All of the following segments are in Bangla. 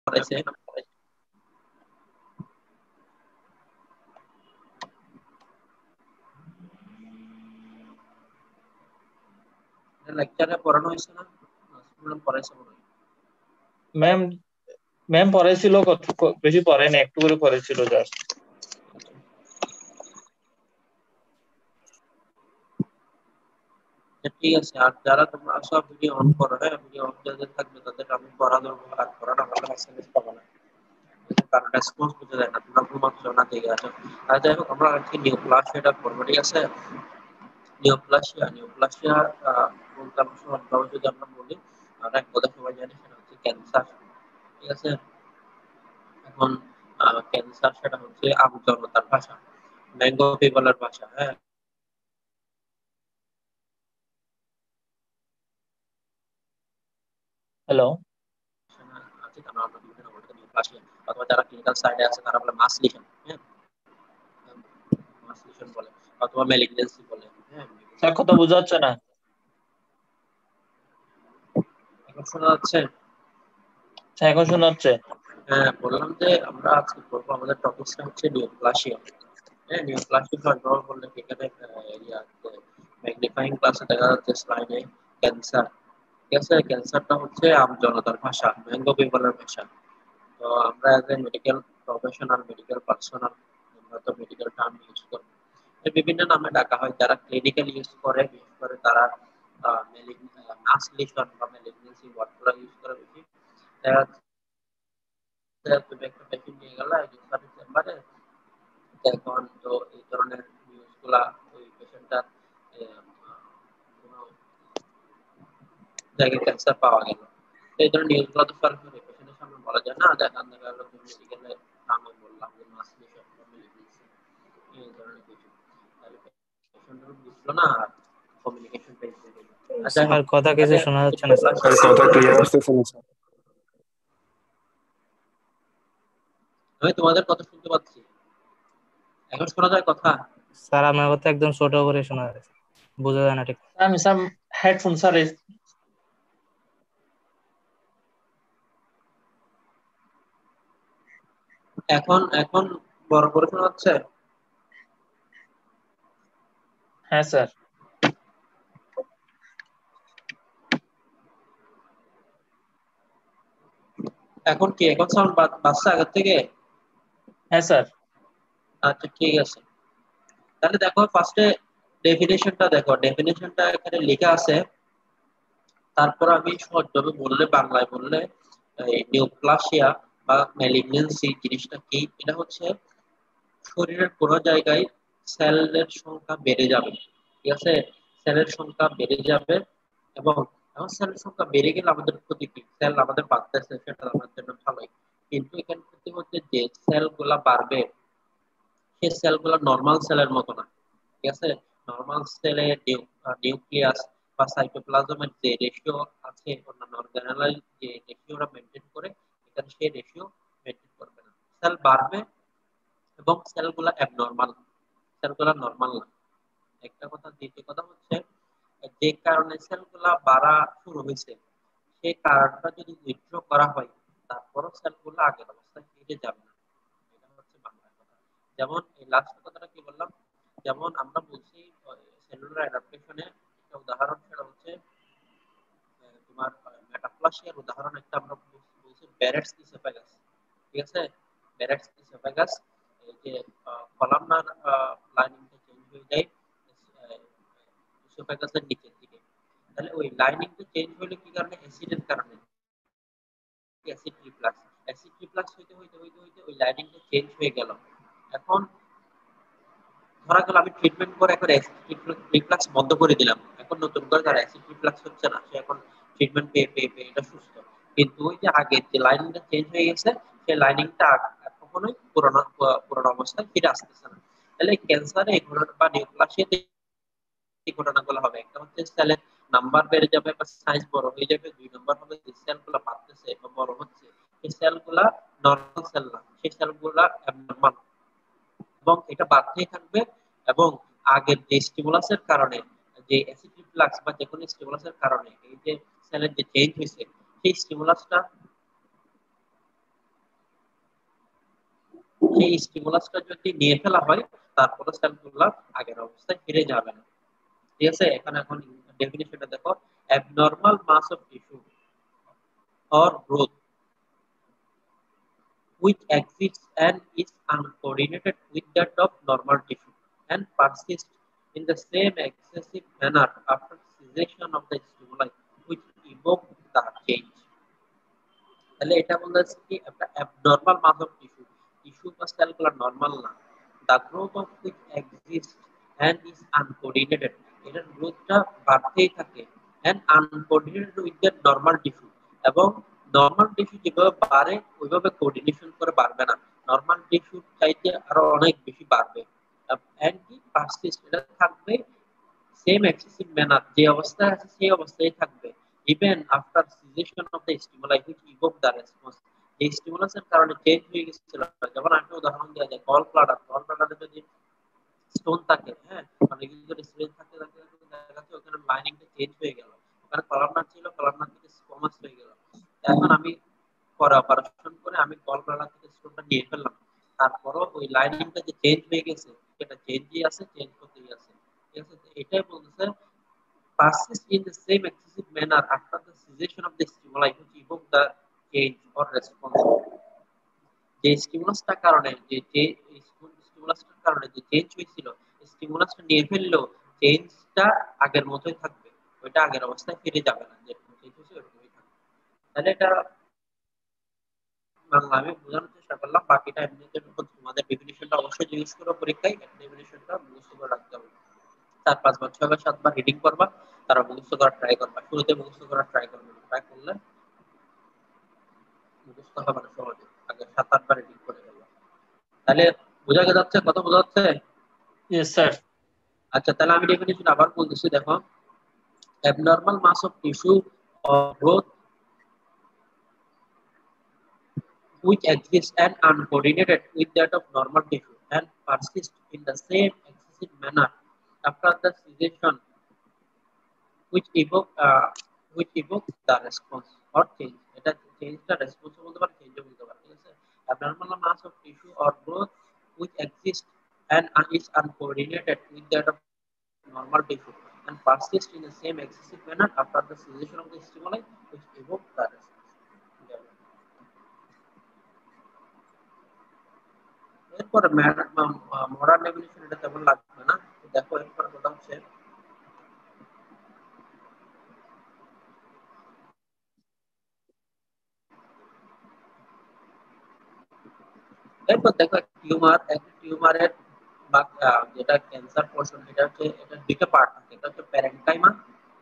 পড়াইছে লেকচারে পড়ানো হয়েছে না স্কুলে পড়াইছে মনে হয় ম্যাম ম্যাম পড়াইছিল, বেশি পড়ায় না, একটু করে পড়াইছিল জাস্ট। ঠিক আছে। আর যারা তোমরা সব ভিডিও অন করো, হ্যাঁ ভিডিও অন যাদের থাকবে তাদের আমি পড়া ধরবো, আর পড়াটা ভালো মেসেজ পাবো না, কারণ রেসপন্স বুঝে যায় না, তোমরা ঘুমাচ্ছ না ঠিক আছে। আর যাই হোক আমরা আজকে নিউ ক্লাস এটা করবো, ঠিক আছে। নিউপ্লাসিয়া বলতে আমরা সহজভাবে যদি আমরা বলি, আমরা এক কথা সবাই জানি সেটা হচ্ছে ক্যান্সার, ঠিক আছে। এখন ক্যান্সার সেটা হচ্ছে আমজনতার ভাষা, ম্যাঙ্গো পিপলের ভাষা, হ্যাঁ। হ্যালো। আছে কারণ আমরা বিভিন্ন বলতে নিউপ্লাসিয়া, অথবা যারা ক্লিনিক্যাল সাইডে আছে তারা বলে মাস লিশন, হ্যাঁ মাস লিশন বলে, অথবা ম্যালিগন্যান্সি বলে, হ্যাঁ। স্যার কথা বোঝা যাচ্ছে না। এখন শোনা যাচ্ছে? স্যার এখন শোনা যাচ্ছে। হ্যাঁ বললাম যে আমরা আজকে করবো, আমাদের টপিকটা হচ্ছে নিউপ্লাসিয়া। হ্যাঁ নিউপ্লাসিয়া সরবরাহ করলে এখানে ম্যাগনিফাইং ক্লাসে দেখা যাচ্ছে স্লাইডে ক্যান্সার, ঠিক আছে। ক্যান্সারটা হচ্ছে আমজনতার ভাষা, ম্যাঙ্গো পিপলের ভাষা। তো আমরা as a medical professional, medical personal, আমরা তো মেডিকেল টার্ম ইউজ করি, বিভিন্ন নামে ডাকা হয়। যারা ক্লিনিক্যাল ইউজ করে বিশেষ করে তারা মাস লিশন বা ম্যালিগন্যান্সি ওয়ার্ডগুলো ইউজ করে বেশি। দেখা যাচ্ছে তুমি একটা পেশেন্ট নিয়ে গেলা চেম্বারে, এখন তো এই ধরনের নিউজ গুলা ওই পেশেন্টটার কোনো জায়গায় ক্যান্সার পাওয়া গেল, এই ধরনের নিউজ গুলো তো সরাসরি পেশেন্টের সামনে বলা যায় না, দেখান দেখা গেল তুমি মেডিকেলে নামে বললাম যে মাস লিশন বা ম্যালিগন্যান্সি এই ধরনের কিছু, তাহলে পেশেন্টও বুঝলো না আর কমিউনিকেশন পেজ থেকে। আর যাই হোক স্যার কথা কিছু আগে শোনা যাচ্ছে না স্যার। স্যার কথা ক্লিয়ার আসতেছে না স্যার। আমি তোমাদের কথা শুনতে পাচ্ছি, এখন শোনা যায় কথা? স্যার আপনার কথা একদম ছোট করে শোনা যাচ্ছে, বোঝা যায় না ঠিক। আমি স্যার হেডফোন স্যার এখন এখন বড় করে শোনা যাচ্ছে? হ্যাঁ স্যার। এখন কি এখন সাউন্ড বাজছে আগের থেকে? হ্যাঁ স্যার। আচ্ছা ঠিক আছে, তাহলে দেখো ফার্স্টে ডেফিনেশনটা দেখো, ডেফিনেশনটা এখানে লেখা আছে। তারপর আমি সহজভাবে বললে, বাংলায় বললে, এই নিউপ্লাসিয়া বা ম্যালিগন্যান্সি জিনিসটা কি, এটা হচ্ছে শরীরের কোনো জায়গায় সেলের সংখ্যা বেড়ে যাবে, ঠিক আছে। সেলের সংখ্যা বেড়ে যাবে, এবং এখন সেলের সংখ্যা বেড়ে গেলে আমাদের ক্ষতি কি? সেল আমাদের বাড়তেছে সেটা আমাদের জন্য ভালোই, কিন্তু এখানে ক্ষতি হচ্ছে যে সেল গুলা বাড়বে, সেই সেল গুলা নর্মাল সেলের মতো না, ঠিক আছে। নর্মাল সেলে নিউক্লিয়াস বা সাইটোপ্লাজমের যে রেশিও আছে অন্যান্য অর্গানেল যে রেশিওটা মেনটেন করে, এখানে সেই রেশিও মেনটেন করবে না, সেল বাড়বে এবং সেলগুলা অ্যাবনর্মাল, সেলগুলা নর্মাল না, একটা কথা। দ্বিতীয় কথা হচ্ছে যে কারণে সেলগুলা বাড়া শুরু হয়েছে সেই কারণটা যদি উইথড্র করা হয়, তারপরও সেলগুলো আগের অবস্থায় ফিরে যাবে না, এটা হচ্ছে বাংলা কথা। যেমন এই লাস্ট কথাটা কি বললাম, যেমন আমরা বলছি সেলুলার অ্যাডাপ্টেশনে একটা উদাহরণ, সেটা হচ্ছে তোমার মেটাপ্লাসিয়ার উদাহরণ একটা আমরা বলছি ব্যারেটস ইসোফেগাস, ঠিক আছে। ব্যারেটস ইসোফেগাস, এই যে কলামনার লাইনিংটা চেঞ্জ হয়ে যায় ইসোফেগাসের নিচের দিকে, তাহলে ওই লাইনিংটা চেঞ্জ হলে কি কারণে? অ্যাসিডের কারণে, অ্যাসিড রিফ্লাক্স। অ্যাসিড রিফ্লাক্স হইতে হইতে হইতে হইতে ওই লাইনিংটা চেঞ্জ হয়ে গেল। এখন ধরা গেল আমি ট্রিটমেন্ট করে এখন অ্যাসিড রিফ্লাক্স বন্ধ করে দিলাম, এখন নতুন করে তার অ্যাসিড রিফ্লাক্স হচ্ছে না, সে এখন ট্রিটমেন্ট পেয়ে পেয়ে পেয়ে এটা সুস্থ। কিন্তু ওই যে আগে যে লাইনিংটা চেঞ্জ হয়ে গেছে, সেই লাইনিংটা কখনোই পুরোনো পুরোনো অবস্থায় ফিরে আসতেছে না। তাহলে ক্যান্সারে এই ঘটনা বা নিউপ্লাসিয়াতে এই ঘটনাগুলো হবে, একটা হচ্ছে সেলের নাম্বার বেড়ে যাবে বা সাইজ বড় হয়ে যাবে, দুই নম্বর হবে যে সেলগুলো বাড়তেছে বা বড় হচ্ছে, সেই সেলগুলা নরমাল সেল না, সেই সেলগুলা অ্যাবনরমাল, এবং এটা বাড়তেই থাকবে। এবং আগের যে স্টিমুলাসের কারণে, যে অ্যাসিড রিফ্লাক্স বা যে কোনো স্টিমুলাসের কারণে এই যে সেলের যে চেঞ্জ হয়েছে, সেই স্টিমুলাসটা সেই স্টিমুলাসটা যদি নিয়ে ফেলা হয় তারপরে সেলগুলো আগের অবস্থায় ফিরে যাবে না। ঠিক আছে, এখানে এখন ডেফিনিশনটা দেখো, abnormal mass of tissue or growth which exists and is uncoordinated with that of normal tissue and persists in the same excessive manner after cessation of the stimuli which evoke the change. তাহলে এটা বলতেছে কি একটা abnormal mass of tissue বা সেলগুলো নরমাল না, the growth of which exists and is uncoordinated, এটার গ্রোথটা বাড়তেই থাকে and uncoordinated with the normal tissue, এবং নরমাল টিস্যু যেভাবে বাড়ে ওইভাবে কোঅর্ডিনেশন করে বাড়বে না, নরমাল টিস্যু চাইতে আরো অনেক বেশি বাড়বে and কি পারসিস্ট, এটা থাকবে সেম এক্সেসিভ ম্যানার, যে অবস্থায় আছে সেই অবস্থায় থাকবে even after cessation of the stimuli which evoke the response, এই স্টিমুলাসের কারণে চেঞ্জ হয়ে গেছিল। যেমন একটা উদাহরণ দেওয়া যায়, গল ব্লাডারে যদি স্টোন থাকে, হ্যাঁ, মানে যদি স্টোন থাকে থাকে দেখা যাচ্ছে ওখানে লাইনিংটা চেঞ্জ হয়ে গেল, ওখানে কলামনার ছিল, কলামনার থেকে স্কোমাস হয়ে গেল। এখন আমি পরে অপারেশন করে আমি গল ব্লাডার থেকে স্টোনটা নিয়ে ফেললাম, তারপরও ওই লাইনিংটা যে চেঞ্জ হয়ে গেছে সেটা চেঞ্জই আছে, চেঞ্জ করতেই আছে। ঠিক আছে, এটাই বলতেছে persist in the same excessive manner after the cessation of the stimuli which evoke the change or response. যে স্টিমুলাসটার কারণে যে স্টিমুলাসটার কারণে যে চেঞ্জ হয়েছিল, স্টিমুলাসটা নিয়ে ফেললেও চেঞ্জটা আগের মতোই থাকবে, ওইটা আগের অবস্থায় ফিরে যাবে না, যেরকম চেঞ্জ হয়েছে ওরকমই থাকবে। তাহলে এটা বাংলা আমি বোঝানোর চেষ্টা করলাম, বাকিটা এমনিতে তোমাদের ডেফিনিশনটা অবশ্যই জিজ্ঞেস করো পরীক্ষায়, ডেফিনিশনটা মুখস্থ করে রাখতে হবে। 4-5 বার 6-বার 7-বার রিডিং করবা, তারা মুখস্থ করার ট্রাই করবা, শুরুতে মুখস্থ করার ট্রাই করবে, ট্রাই করলে মুখস্থ হবে না সহজে, আগে 7-8 বার রিডিং করে ফেলবা। তাহলে বোঝা যাচ্ছে, কথা বোঝা যাচ্ছে? Yes, sir. আচ্ছা, তাহলে আমি ডেফিনিশন আবার বলতেছি, দেখো, abnormal mass of tissue or growth which exists and uncoordinated with that of normal tissue and persist in the same excessive manner after the cessation which evoke the response or change. এটা চেঞ্জটা রেসপন্স বলতে পারে, চেঞ্জ বলতে পারে। ঠিক আছে, abnormal mass of tissue or growth which exists and is uncoordinated with that of normal tissue and persist in the same excessive manner after the cessation of the stimuli which evoke the response. এরপরে মডার্ন ডেফিনিশন এটা তেমন লাগবে না, দেখো এরপরে কথা হচ্ছে এরপর দেখো টিউমারের বা যেটা ক্যান্সার পোর্শন, এটা হচ্ছে, এটা দুইটা পার্ট থাকে, এটা হচ্ছে প্যারেনকাইমা,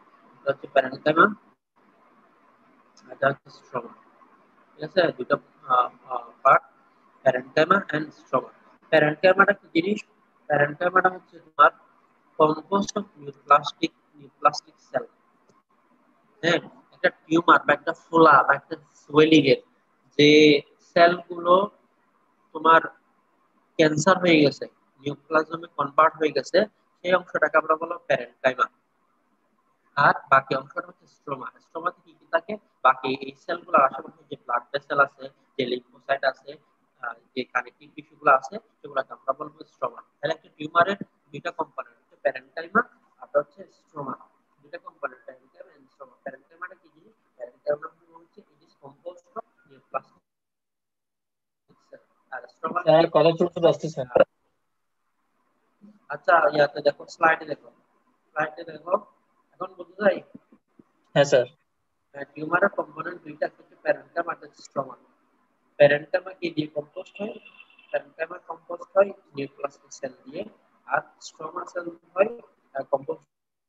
এটা হচ্ছে স্ট্রোমা। ঠিক আছে, দুটো পার্ট, প্যারেনকাইমা এন্ড স্ট্রোমা। প্যারেনকাইমাটা কি জিনিস? প্যারেনকাইমাটা হচ্ছে তোমার কম্পোস্ট অফ নিউপ্লাস্টিক সেল। হ্যাঁ, একটা টিউমার বা একটা ফোলা বা একটা সোয়েলিং এর যে সেলগুলো তোমার ক্যান্সার হয়ে গেছে, নিউপ্লাজমে কনভার্ট হয়ে গেছে, সেই অংশটাকে আমরা বলবো প্যারেনকাইমা। আর বাকি অংশটা হচ্ছে স্ট্রোমা। স্ট্রোমাতে কি কি থাকে? বাকি এই সেলগুলোর আশেপাশে যে ব্লাড ভেসেল আছে, যে লিম্ফোসাইট আছে, যে কানেকটিভ টিস্যুগুলো আছে, সেগুলোকে আমরা বলবো স্ট্রোমা। তাহলে একটা টিউমারের দুইটা কম্পোনেন্ট হচ্ছে প্যারেনকাইমা আর হচ্ছে স্ট্রোমা, দুইটা কম্পোনেন্ট, প্যারেনকাইমা এন্ড স্ট্রোমা। প্যারেনকাইমাটা কি জিনিস? প্যারেনকাইমা হচ্ছে it is composed of neoplastic cell, আর স্ট্রোমা স্যার কথা ছোট ছোট আসতেছে। আচ্ছা, ইয়াতে দেখো, স্লাইডে দেখো, এখন বুঝতে যায়। হ্যাঁ স্যার। টিউমারের কম্পোনেন্ট দুইটা হচ্ছে প্যারেনকাইমা আর স্ট্রোমা। প্যারেনকাইমা কি দিয়ে কম্পোস্ট হয়? প্যারেনকাইমা কম্পোস্ট হয় নিউক্লিয়াস সেল দিয়ে, আর স্ট্রোমা সেল হয় কম্পোস্ট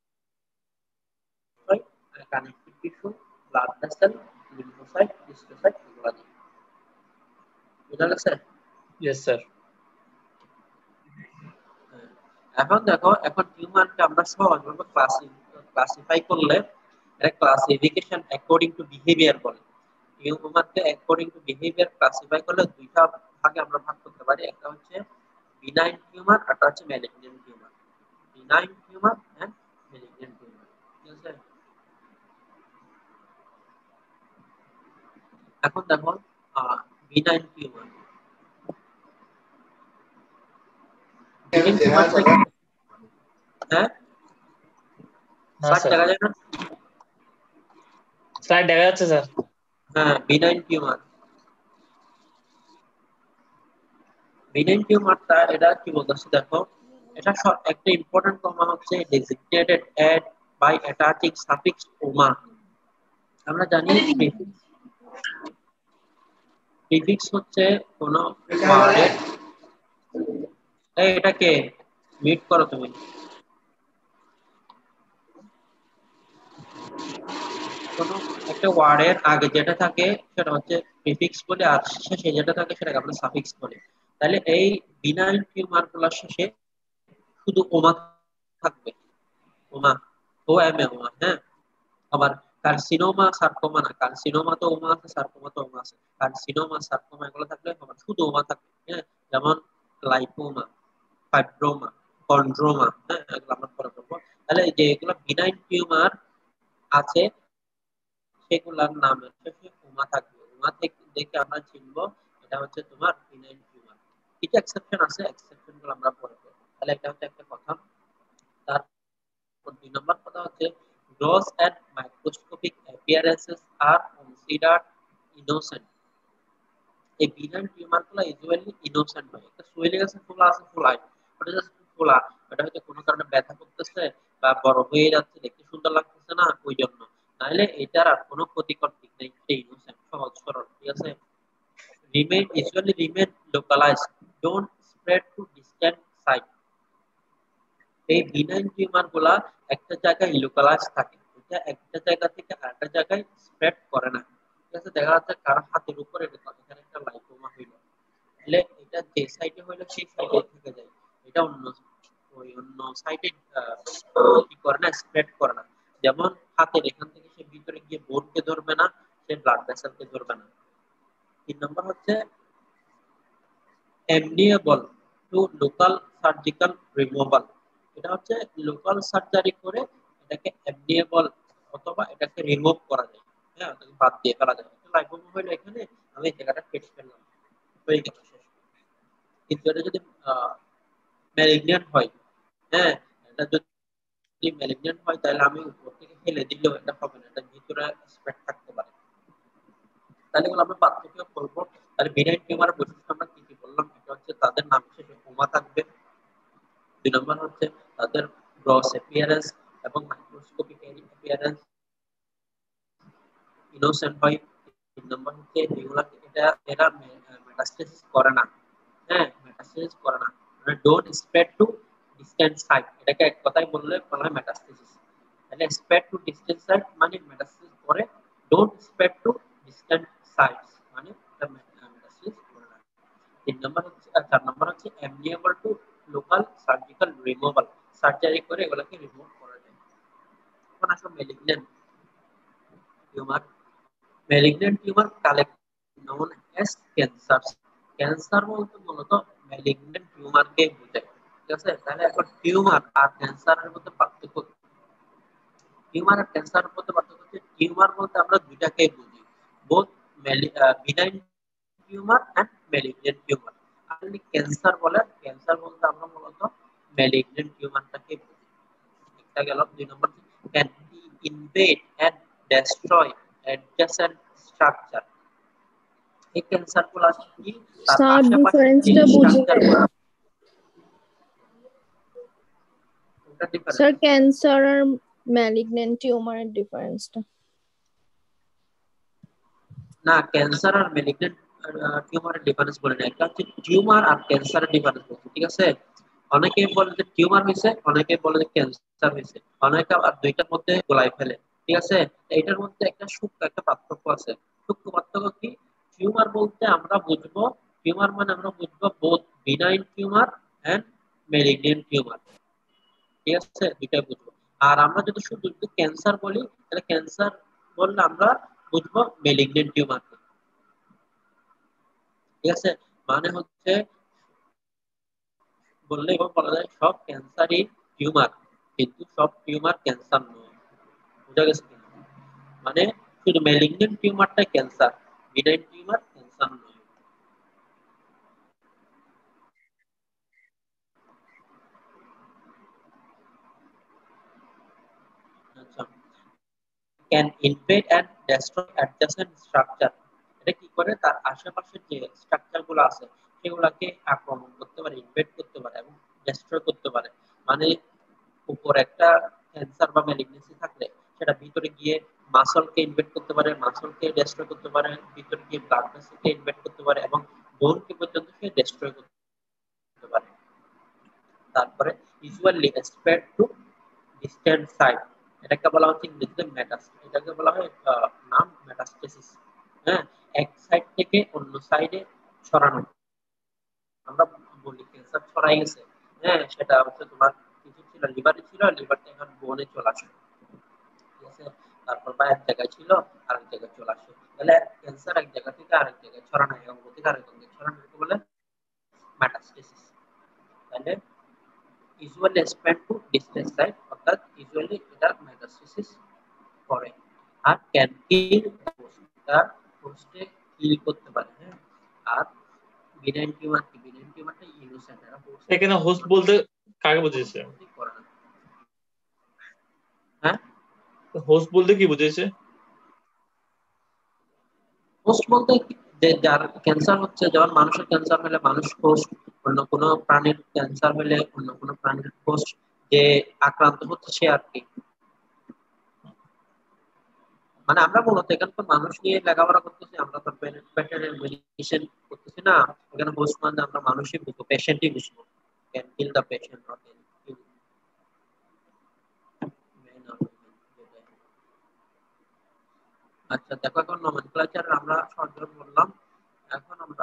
হয় connective tissue, blood vessel, lymphocyte, histiocyte, এগুলো দিয়ে। বুঝা গেছে? Yes sir. এখন দেখো, এখন টিউমারকে আমরা সহজভাবে ক্লাসিফাই করলে এটা ক্লাসিফিকেশন অ্যাকর্ডিং টু বিহেভিয়ার বলে। টিউমারকে অ্যাকর্ডিং টু বিহেভিয়ার ক্লাসিফাই করলে দুইটা ভাগে আমরা ভাগ করতে পারি, একটা হচ্ছে বিনাইন টিউমার, আর একটা হচ্ছে malignant tumour. Benign tumour and malignant tumour. ঠিক আছে, এখন দেখো বিনাইন টিউমার, বিনাইন টিউমারটা কি? হ্যাঁ না স্যার স্যার, দেখা যায় না? স্লাইড দেখা যাচ্ছে স্যার। হ্যাঁ বিনাইন টিউমারটা এটা কি বলতেছে দেখো, এটা একটা ইম্পর্টেন্ট কমা হচ্ছে designated at by attaching suffix ওমা। আমরা জানি প্রিফিক্স হচ্ছে কোন ওয়ার্ডের, এটাকে মিট করো তুমি, কোন একটা ওয়ার্ডের আগে যেটা থাকে সেটা হচ্ছে প্রিফিক্স বলে, আর শেষে যেটা থাকে সেটাকে আমরা সাফিক্স বলি। তাহলে এই বিনাইন টিউমার গুলোর শেষে শুধু ওমা থাকবে, ওমা, ও এম এ ওমা। হ্যাঁ, আবার কার্সিনোমা সার্কোমা না, কার্সিনোমা তো ওমা আছে, সার্কোমা তো ওমা আছে। কার্সিনোমা সার্কোমা এগুলো থাকলে আবার শুধু ওমা থাকবে। হ্যাঁ, যেমন লাইপোমা, ফাইব্রোমা, কন্ড্রোমা। হ্যাঁ, এগুলো আমরা পরে পড়বো। তাহলে এই যে এগুলো বিনাইন টিউমার আছে সেগুলোর নামের শেষে ওমা থাকবে। ওমা থেকে দেখে আমরা চিনবো এটা হচ্ছে তোমার বিনাইন টিউমার। কিছু এক্সেপশন আছে, এক্সেপশন গুলো আমরা পরে পড়বো। তাহলে এটা হচ্ছে একটা কথা। তারপর 2 নম্বর কথা হচ্ছে gross and microscopic appearances are considered innocent. এই বিনাইন টিউমার গুলো ইউজুয়ালি ইনোসেন্ট হয়। একটা সোয়েলিং আছে, ফোলা আছে, ফোলাই, ওটা জাস্ট ফোলা, ওটা হয়তো কোনো কারণে ব্যথা করতেছে বা বড় হয়ে যাচ্ছে, দেখতে সুন্দর লাগতেছে না ওই জন্য, নাহলে এটার আর কোনো ক্ষতিকর দিক নেই, এটা ইনোসেন্ট, সহজ সরল। ঠিক আছে, remain localized, don't spread to distant site. এই বিনাইন টিউমার গুলা একটা জায়গায় লোকালাইজ থাকে, এটা একটা জায়গা থেকে আরেকটা জায়গায় স্প্রেড করে না। ঠিক আছে, দেখা যাচ্ছে কারো হাতের উপরে এখানে একটা লাইপোমা হইলো, তাহলে এটা যে সাইডে হইলো সেই সাইডে থেকে যায়, এটা অন্য সাইডে কি করে না, স্প্রেড করে না। যেমন হাতের এখান থেকে সে ভিতরে গিয়ে বোনকে ধরবে না, সে ব্লাড ভেসেলকে ধরবে না। 3 নম্বর হচ্ছে amenable to local surgical removal. এটা হচ্ছে লোকাল সার্জারি করে এটাকে amenable অথবা এটাকে রিমুভ করা যায়। হ্যাঁ, এটাকে বাদ দিয়ে ফেলা যায়। লাইপোমা হইলো এখানে, আমি এই জায়গাটা কেটে ফেললাম, হয়ে গেল শেষ। কিন্তু এটা যদি ম্যালিগন্যান্ট হয়, হ্যাঁ, এটা যদি ম্যালিগন্যান্ট হয় তাহলে আমি উপর থেকে ফেলে দিলেও এটা হবে না, এটা ভিতরে স্প্রেড থাকতে পারে। তাহলে এগুলো আমরা পার্থক্য করবো। তাহলে বিনাইন টিউমারের বৈশিষ্ট্য আমরা কি কি বললাম, এটা হচ্ছে তাদের নাম শেষে ওমা থাকবে। 2 নম্বর হচ্ছে তাদের গ্রস অ্যাপিয়ারেন্স এবং মাইক্রোস্কোপিক অ্যাপিয়ারেন্স ইনোসেন্ট হয়। 3 নম্বর হচ্ছে এগুলা এরা মেটাস্টেসিস করে না। হ্যাঁ, মেটাস্টেসিস করে না, মানে don't spread to distant site, এটাকে এক কথায় বললে বলা হয় মেটাস্টেসিস। তাহলে স্প্রেড টু ডিসট্যান্ট সাইট মানে মেটাস্টেসিস করে, don't spread to distant sites মানে এটা মেটাস্টেসিস করে না। 3 নম্বর হচ্ছে 4 নম্বর হচ্ছে amenable to local surgical removal, surgery করে এগুলোকে রিমুভ করা যায়। এখন আসো malignant tumour. Malignant tumour collect known as cancer. Cancer বলতে মূলত ম্যালিগন্যান্ট টিউমারকে বোঝায়। ঠিক আছে, তাহলে এখন টিউমার আর ক্যান্সারের মধ্যে পার্থক্য, টিউমার আর ক্যান্সারের মধ্যে পার্থক্য হচ্ছে টিউমার বলতে আমরা দুইটাকেই বুঝি, both benign tumour and malignant tumour. আপনি ক্যান্সার বলেন, ক্যান্সার বলতে আমরা মূলত ম্যালিগন্যান্ট টিউমারটাকে বুঝি। একটা গেল। 2 নম্বর can invade and destroy adjacent structure. এই ক্যান্সার গুলো কি তার স্যার আশেপাশে যে ডিফারেন্সটা বুঝি স্ট্রাকচার নাই। গুলো, ওটা ডিফারেন্স। স্যার ক্যান্সার আর ম্যালিগন্যান্ট টিউমারের ডিফারেন্সটা। না, ক্যান্সার আর ম্যালিগন্যান্ট টিউমারের ডিফারেন্স বলে না, এটা হচ্ছে টিউমার আর ক্যান্সারের ডিফারেন্স বলছে। ঠিক আছে, অনেকে বলে যে টিউমার হয়েছে, অনেকে বলে যে ক্যান্সার হয়েছে, অনেকে আবার দুইটার মধ্যে গোলাই ফেলে। ঠিক আছে, এইটার মধ্যে একটা সূক্ষ্ম একটা পার্থক্য আছে। সূক্ষ্ম পার্থক্য কি? টিউমার বলতে আমরা বুঝবো, টিউমার মানে আমরা বুঝবো both benign tumour and malignant tumour. ঠিক আছে, দুইটাই বুঝবো। আর আমরা যদি শুধু ক্যান্সার বলি, তাহলে ক্যান্সার বললে আমরা বুঝবো ম্যালিগন্যান্ট টিউমার। ঠিক আছে, মানে হচ্ছে বললে এবং বলা যায় সব ক্যান্সারই টিউমার, কিন্তু সব টিউমার ক্যান্সার নয়। বুঝা গেছে কিনা? মানে শুধু ম্যালিগন্যান্ট টিউমারটা ক্যান্সার, বিনাইন টিউমার ক্যান্সার নয়। Can invade and destroy adjacent structure. এটা কি করে, তার আশেপাশের যে স্ট্রাকচার গুলো আছে সেগুলোকে আক্রমণ করতে পারে, ইনভেড করতে পারে এবং ডেস্ট্রয় করতে পারে। মানে উপর একটা ক্যান্সার বা ম্যালিগনেন্সি থাকলে সেটা ভিতরে গিয়ে মাসলকে ইনভেড করতে পারে, মাসলকে ডেস্ট্রয় করতে পারে, ভিতরে গিয়ে ব্লাড ভেসেলকে ইনভেড করতে পারে এবং বোনকে পর্যন্ত সে ডেস্ট্রয় করতে পারে। তারপরে usually spread to distant site, এটাকে বলা হচ্ছে ইংরেজিতে মেটাস্টেসিস, এটাকে বলা হয় নাম মেটাস্টেসিস। হ্যাঁ, এক সাইড থেকে অন্য সাইডে ছড়ানো। আমরা বলি ক্যান্সার ছড়াই গেছে, হ্যাঁ, সেটা হচ্ছে তোমার কিছু ছিল লিভারে, ছিল লিভার থেকে এখন বোনে চলে আসে, ঠিক আছে। তারপর বা এক জায়গায় ছিল আরেক জায়গায় চলে আসে, তাহলে ক্যান্সার এক জায়গা থেকে আরেক জায়গায় ছড়ানো, এক অঙ্গ থেকে আরেক অঙ্গে ছড়ানো, এটাকে বলে মেটাস্টেসিস। তাহলে usually spread to distant site, অর্থাৎ ইউজুয়ালি এটা মেটাস্টেসিস করে। আর ক্যান কিল হোস্ট, তার হোস্টে কিল করতে পারে। হ্যাঁ, আর বিনাইন টিউমার কি, বিনাইন টিউমারটা ইনোসেন্ট, এরা হোস্ট এখানে হোস্ট বলতে কাকে বুঝিয়েছে? করে না। হ্যাঁ, হোস্ট বলতে কি বুঝিয়েছে? হোস্ট বলতে যে যার ক্যান্সার হচ্ছে, যেমন মানুষের ক্যান্সার হলে মানুষ হোস্ট, অন্য কোনো প্রাণীর ক্যান্সার হলে অন্য কোনো প্রাণীর হোস্ট, যে আক্রান্ত হচ্ছে সে আর কি। মানে আমরা মূলত এখানে তো মানুষ নিয়ে লেখাপড়া করতেছি, আমরা তো পেশেন্টের মেডিসিন করতেছি না। এখানে হোস্ট মানে আমরা মানুষই বুঝবো, পেশেন্টই বুঝবো। Can kill the patient not can kill man or women. আচ্ছা দেখো, এখন নমেনক্লেচার আমরা সহজে বললাম। এখন আমরা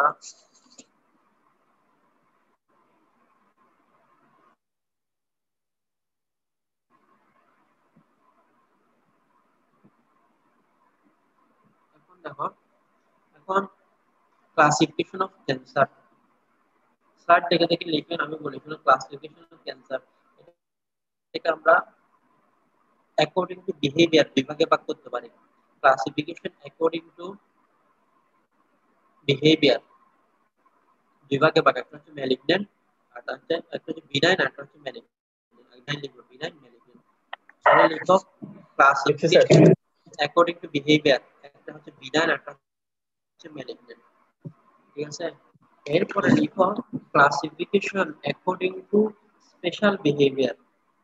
এখন দেখো, এখন ক্লাসিফিকেশন অফ ক্যান্সার, স্যার দেখে দেখে লিখবেন, আমি বলি ক্লাসিফিকেশন অফ ক্যান্সার, এটাকে আমরা অ্যাকর্ডিং টু বিহেভিয়ার বিভাগে ভাগ করতে পারি। ক্লাসিফিকেশন অ্যাকর্ডিং টু বিহেভিয়ার বিভাগে ভাগ, একটা হচ্ছে ম্যালিগন্যান্ট, আর একটা হচ্ছে বিনাইন, আর একটা হচ্ছে ম্যালিগন্যান্ট। বিনাইন ম্যালিগন্যান্ট, তাহলে লিখো ক্লাসিফিকেশন অ্যাকর্ডিং টু বিহেভিয়ার, একটা হচ্ছে বিনাইন, আর একটা হচ্ছে ম্যালিগন্যান্ট, ঠিক আছে। এরপরে লিখো classification according to special behaviour.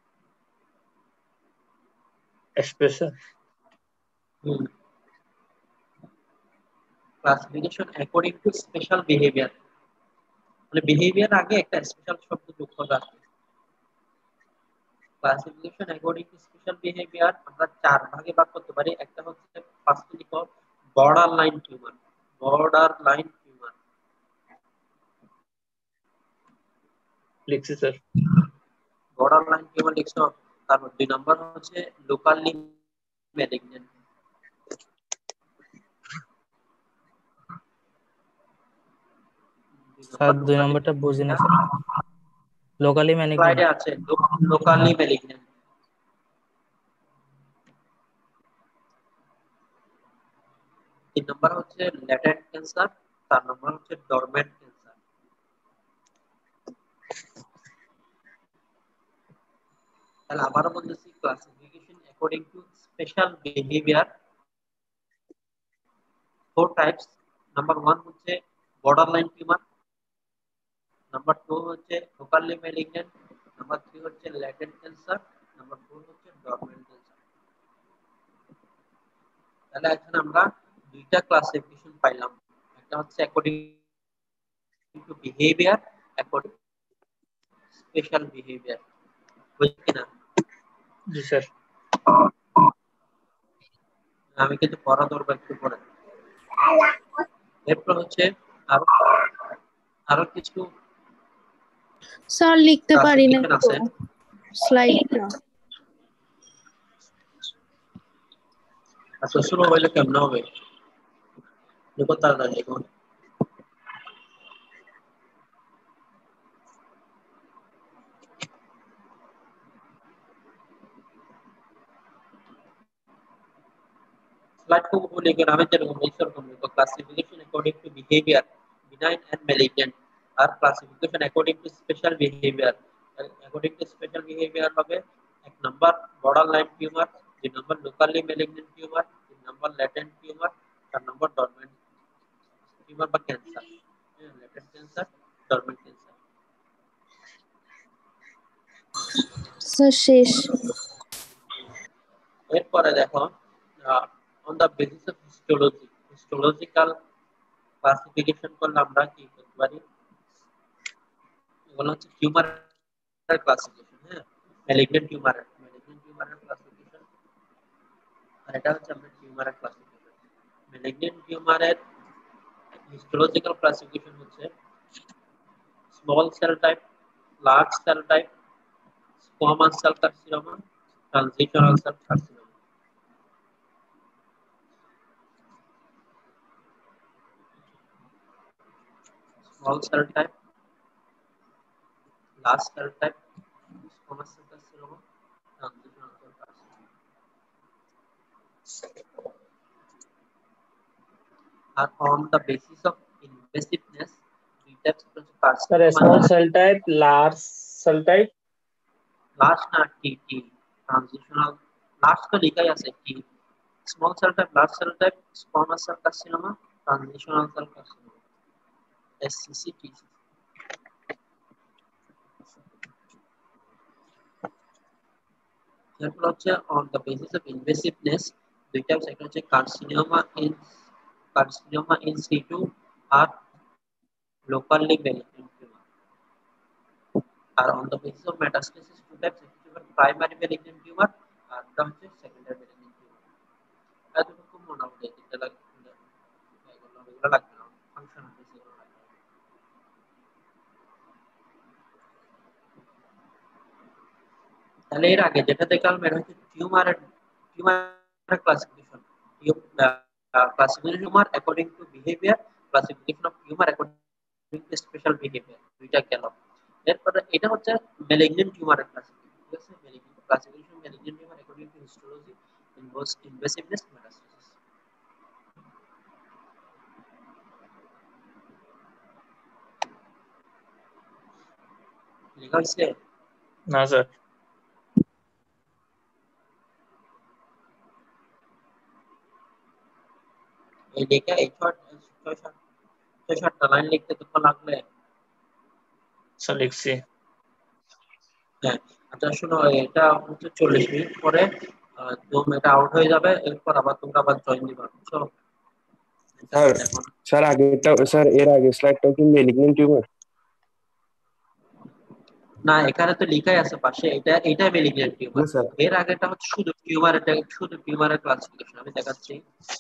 Expression. Classification according to special behaviour, মানে বিহেভিয়ার আগে একটা স্পেশাল শব্দ যোগ করা আছে। Classification according to special behaviour আমরা চার ভাগে ভাগ করতে পারি। একটা হচ্ছে ফার্স্ট লিখো border line tumour, border line tumour লিখছি স্যার। বর্ডার লাইন টিউমার লিখছো। তারপর দুই নাম্বার হচ্ছে লোকালি ম্যালিগন্যান্ট, স্যার 2 নম্বরটা বুঝি না স্যার। লোকালি ম্যালিগন্যান্ট স্লাইডে আছে লোকালি ম্যালিগন্যান্ট। তিন নাম্বার হচ্ছে ল্যাটেন্ট ক্যান্সার, চার নাম্বার হচ্ছে ডরমেন্ট ক্যান্সার। তাহলে আবারও বলতেছি classification according to special behaviour, four types. Number 1 হচ্ছে বর্ডার লাইন টিউমার, নাম্বার 2 হচ্ছে লোকালি ম্যালিগন্যান্ট, নাম্বার 3 হচ্ছে ল্যাটেন্ট ক্যান্সার, নাম্বার 4 হচ্ছে ডরমেন্ট ক্যান্সার। তাহলে এখানে আমরা দুইটা ক্লাসিফিকেশন পাইলাম, একটা হচ্ছে according to behaviour, according special behaviour, বুঝলি না? জি স্যার। আমি কিন্তু পড়া ধরবো একটু পরে। এরপর হচ্ছে আরো আরো কিছু স্যার লিখতে পারি না আছে। স্লাইডটা। আচ্ছা শুরু হইলে কেমন হবে, দেখো তাড়াতাড়ি লিখো। स्लाइड को लेकर हमें যেরকম সেরকম লিখো classification according to behaviour benign and malignant, আর classification according to special behaviour. According to special behaviour হবে এক নাম্বার বর্ডার লাইন টিউমার, দুই নম্বর লোকালি ম্যালিগন্যান্ট টিউমার, তিন নম্বর ল্যাটেন্ট টিউমার, চার নম্বর ডরমেন্ট টিউমার বা cancer, latent cancer, dormant cancer. Sir শেষ। এরপরে দেখো on the basis of histological classification করলে আমরা কি করতে পারি, এগুলো হচ্ছে টিউমারের ক্লাসিফিকেশন। হ্যাঁ, ম্যালিগন্যান্ট টিউমারের ক্লাসিফিকেশন, আর এটা হচ্ছে আমরা টিউমারের ক্লাসিফিকেশন। ম্যালিগন্যান্ট টিউমারের হিস্টোলজিক্যাল ক্লাসিফিকেশন হচ্ছে small cell type, large cell type, squamous cell carcinoma, transitional cell carcinoma. Small cell type, large cell type, squamous cell carcinoma, transitional cell carcinoma. Are on the basis of invasiveness, three types of Sir, carcinoma. small cell type, large cell type, Large na TT, transitional, large तो लिखा ही আছে T. Small cell type, large cell type, squamous cell carcinoma, transitional cell carcinoma. SCC, TCC. এরপর হচ্ছে on the basis of invasiveness, দুই টাইপস, একটা হচ্ছে carcinoma in situ R locally malignant tumor. R on the basis of metastasis, two types, একটা হচ্ছে primary malignant tumor আর একটা হচ্ছে secondary malignant tumor. এতটুকু মোটামুটি এটা লাগবে, এগুলো লাগবে না, ফাংশন আছে সেগুলো লাগবে। তাহলে এর আগে যেটা দেখলাম এটা হচ্ছে টিউমারের classification, tumour according to behaviour, classification of tumour according to special behaviour, দুইটা গেল। এরপরে এটা হচ্ছে ম্যালিগন্যান্ট টিউমারের ক্লাসিফিকেশন, ঠিক আছে? Malignant classification, malignant tumour according to histology, invasiveness, metastasis. লেখা হয়েছে? না স্যার। এই লেখা এই ছয় সাতটা লাইন লিখতে তো লাগলে। স্যার লিখছি। হ্যাঁ, আচ্ছা শোনো, এটা হচ্ছে 40 মিনিট পরে তুমি এটা আউট হয়ে যাবে, এরপর আবার তোমরা আবার জয়েন দিবা, বুঝছো? স্যার আগেরটা, স্যার এর আগে স্লাইডটা কি ম্যালিগন্যান্ট টিউমার? না, এখানে তো লেখাই আছে পাশে, এটা ম্যালিগন্যান্ট টিউমার। স্যার এর আগেটা হচ্ছে শুধু টিউমার, এটা শুধু টিউমারের ক্লাসিফিকেশন আমি দেখাচ্ছি।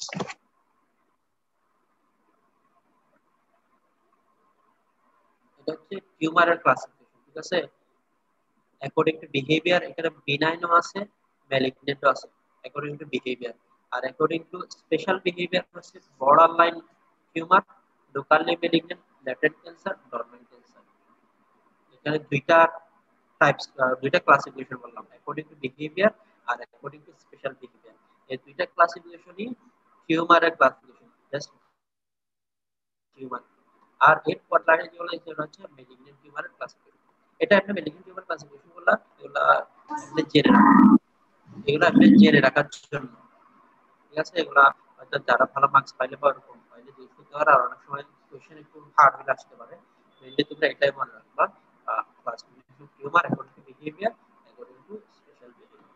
এটা হচ্ছে টিউমারের ক্লাসিফিকেশন, ঠিক আছে? অ্যাকর্ডিং টু বিহেভিয়ার, এখানে বিনাইনও আছে, ম্যালিগন্যান্টও আছে অ্যাকর্ডিং টু বিহেভিয়ার। আর অ্যাকর্ডিং টু স্পেশাল বিহেভিয়ার হচ্ছে border line tumour, locally malignant, latent cancer, dormant cancer. এখানে দুইটা টাইপস, দুইটা ক্লাসিফিকেশন বললাম, অ্যাকর্ডিং টু বিহেভিয়ার আর অ্যাকর্ডিং টু স্পেশাল বিহেভিয়ার। এই দুইটা ক্লাসিফিকেশনই টিউমারের ক্লাসিফিকেশন, জাস্ট টিউমার। আর এর পর লাইনে যেগুলো সেটা হচ্ছে ম্যালিগন্যান্ট টিউমারের ক্লাসিফিকেশন। এটা একটা ম্যালিগন্যান্ট টিউমার ক্লাসিফিকেশন গুলো, এগুলা আপনি জেনে রাখুন, এগুলো আপনি জেনে রাখার জন্য, ঠিক আছে? এগুলা হয়তো যারা ভালো মার্কস পাইলে বা ওরকম পাইলে দেখতে পারে, আর অনেক সময় কোশ্চেন একটু হার্ড হয়ে আসতে পারে। মেইনলি তোমরা এটাই মনে রাখবা, classification tumour according to behaviour, according to special behaviour.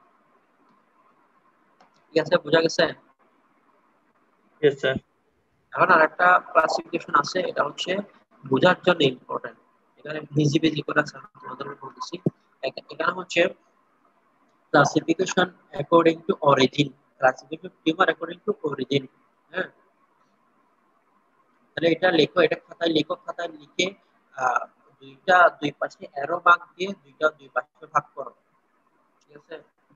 ঠিক আছে, বোঝা গেছে? Yes sir. এখন আরেকটা ক্লাসিফিকেশন আছে, এটা হচ্ছে বোঝার জন্য ইম্পর্টেন্ট, এখানে ভিজি ভিজি করে আছে তোমাদের বলতেছি। এখানে হচ্ছে classification according to origin, classification tumour according to origin. হ্যাঁ, তাহলে এটা লেখো, এটা খাতায় লেখো, খাতায় লিখে দুই পাশে অ্যারো মার্ক দিয়ে দুই পাশে ভাগ করো, ঠিক আছে?